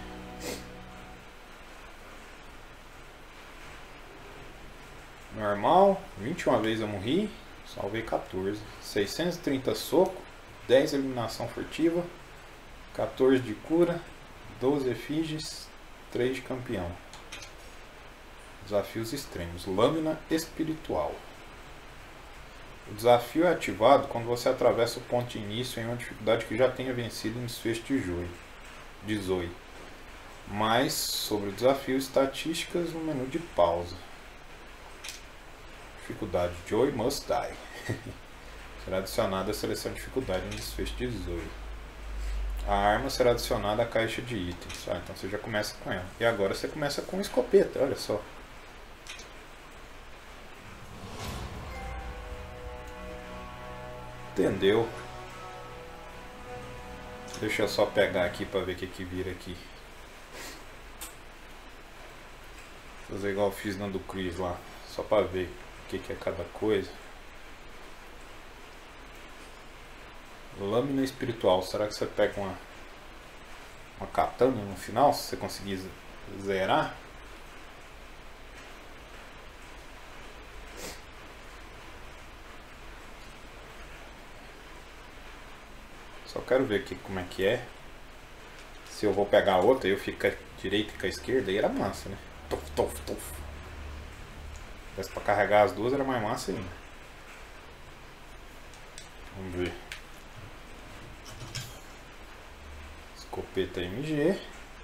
Speaker 1: Normal, 21 vezes eu morri, salvei 14. 630 soco, 10 eliminação furtiva, 14 de cura, 12 efígies, 3 de campeão. Desafios extremos. Lâmina espiritual. O desafio é ativado quando você atravessa o ponto de início em uma dificuldade que já tenha vencido em desfecho de Zoe. Mais sobre o desafio, estatísticas no menu de pausa. Dificuldade: Joey must die. Será adicionada a seleção de dificuldade em desfecho de Zoe. A arma será adicionada à caixa de itens. Ah, então você já começa com ela. E agora você começa com escopeta, olha só. Entendeu? Deixa eu só pegar aqui para ver o que vira aqui. Vou fazer igual eu fiz na do Chris lá. Só para ver o que é cada coisa. Lâmina espiritual. Será que você pega uma katana no final? Se você conseguir zerar? Só quero ver aqui como é que é. Se eu vou pegar outra, eu fico com a direita e com a esquerda, aí era massa, né? Tuf, tuf, tuf. Se desse pra carregar as duas, era mais massa ainda. Vamos ver. Escopeta MG.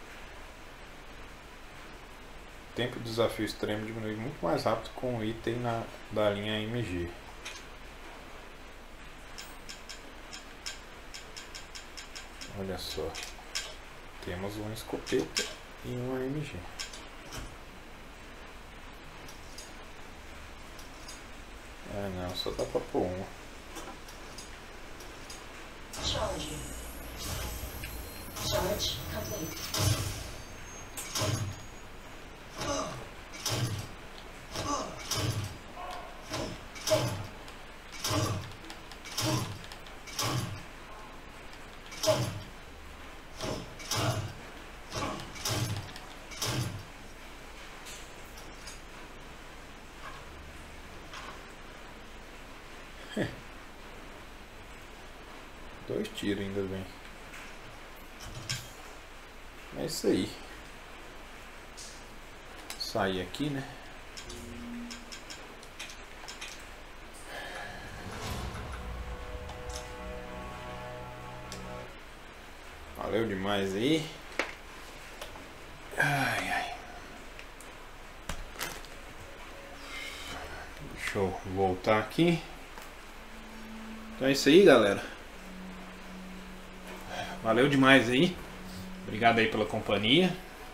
Speaker 1: Tempo de desafio extremo diminui muito mais rápido com o item da linha MG. Olha só, temos uma escopeta e uma MG. Ah não, só dá pra pôr uma.
Speaker 5: Charge. Charge. Patch complete.
Speaker 1: Dois tiros ainda bem. É isso aí. Sair aqui, né? Valeu demais aí. Ai, ai. Deixa eu voltar aqui. Então é isso aí, galera. Valeu demais aí. Obrigado aí pela companhia.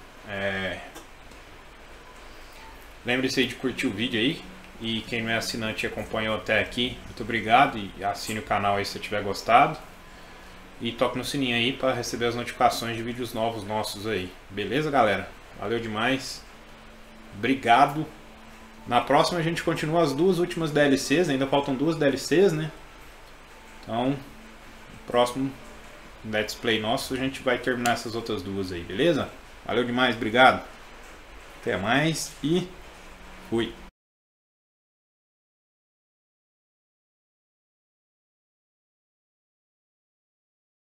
Speaker 1: Lembre-se aí de curtir o vídeo aí. E quem não é assinante e acompanhou até aqui, muito obrigado. E assine o canal aí se você tiver gostado. E toque no sininho aí para receber as notificações de vídeos novos nossos aí. Beleza, galera? Valeu demais. Obrigado. Na próxima a gente continua as duas últimas DLCs. Ainda faltam duas DLCs, né? Então, no próximo Let's Play nosso a gente vai terminar essas outras duas aí, beleza? Valeu demais, obrigado. Até mais e fui.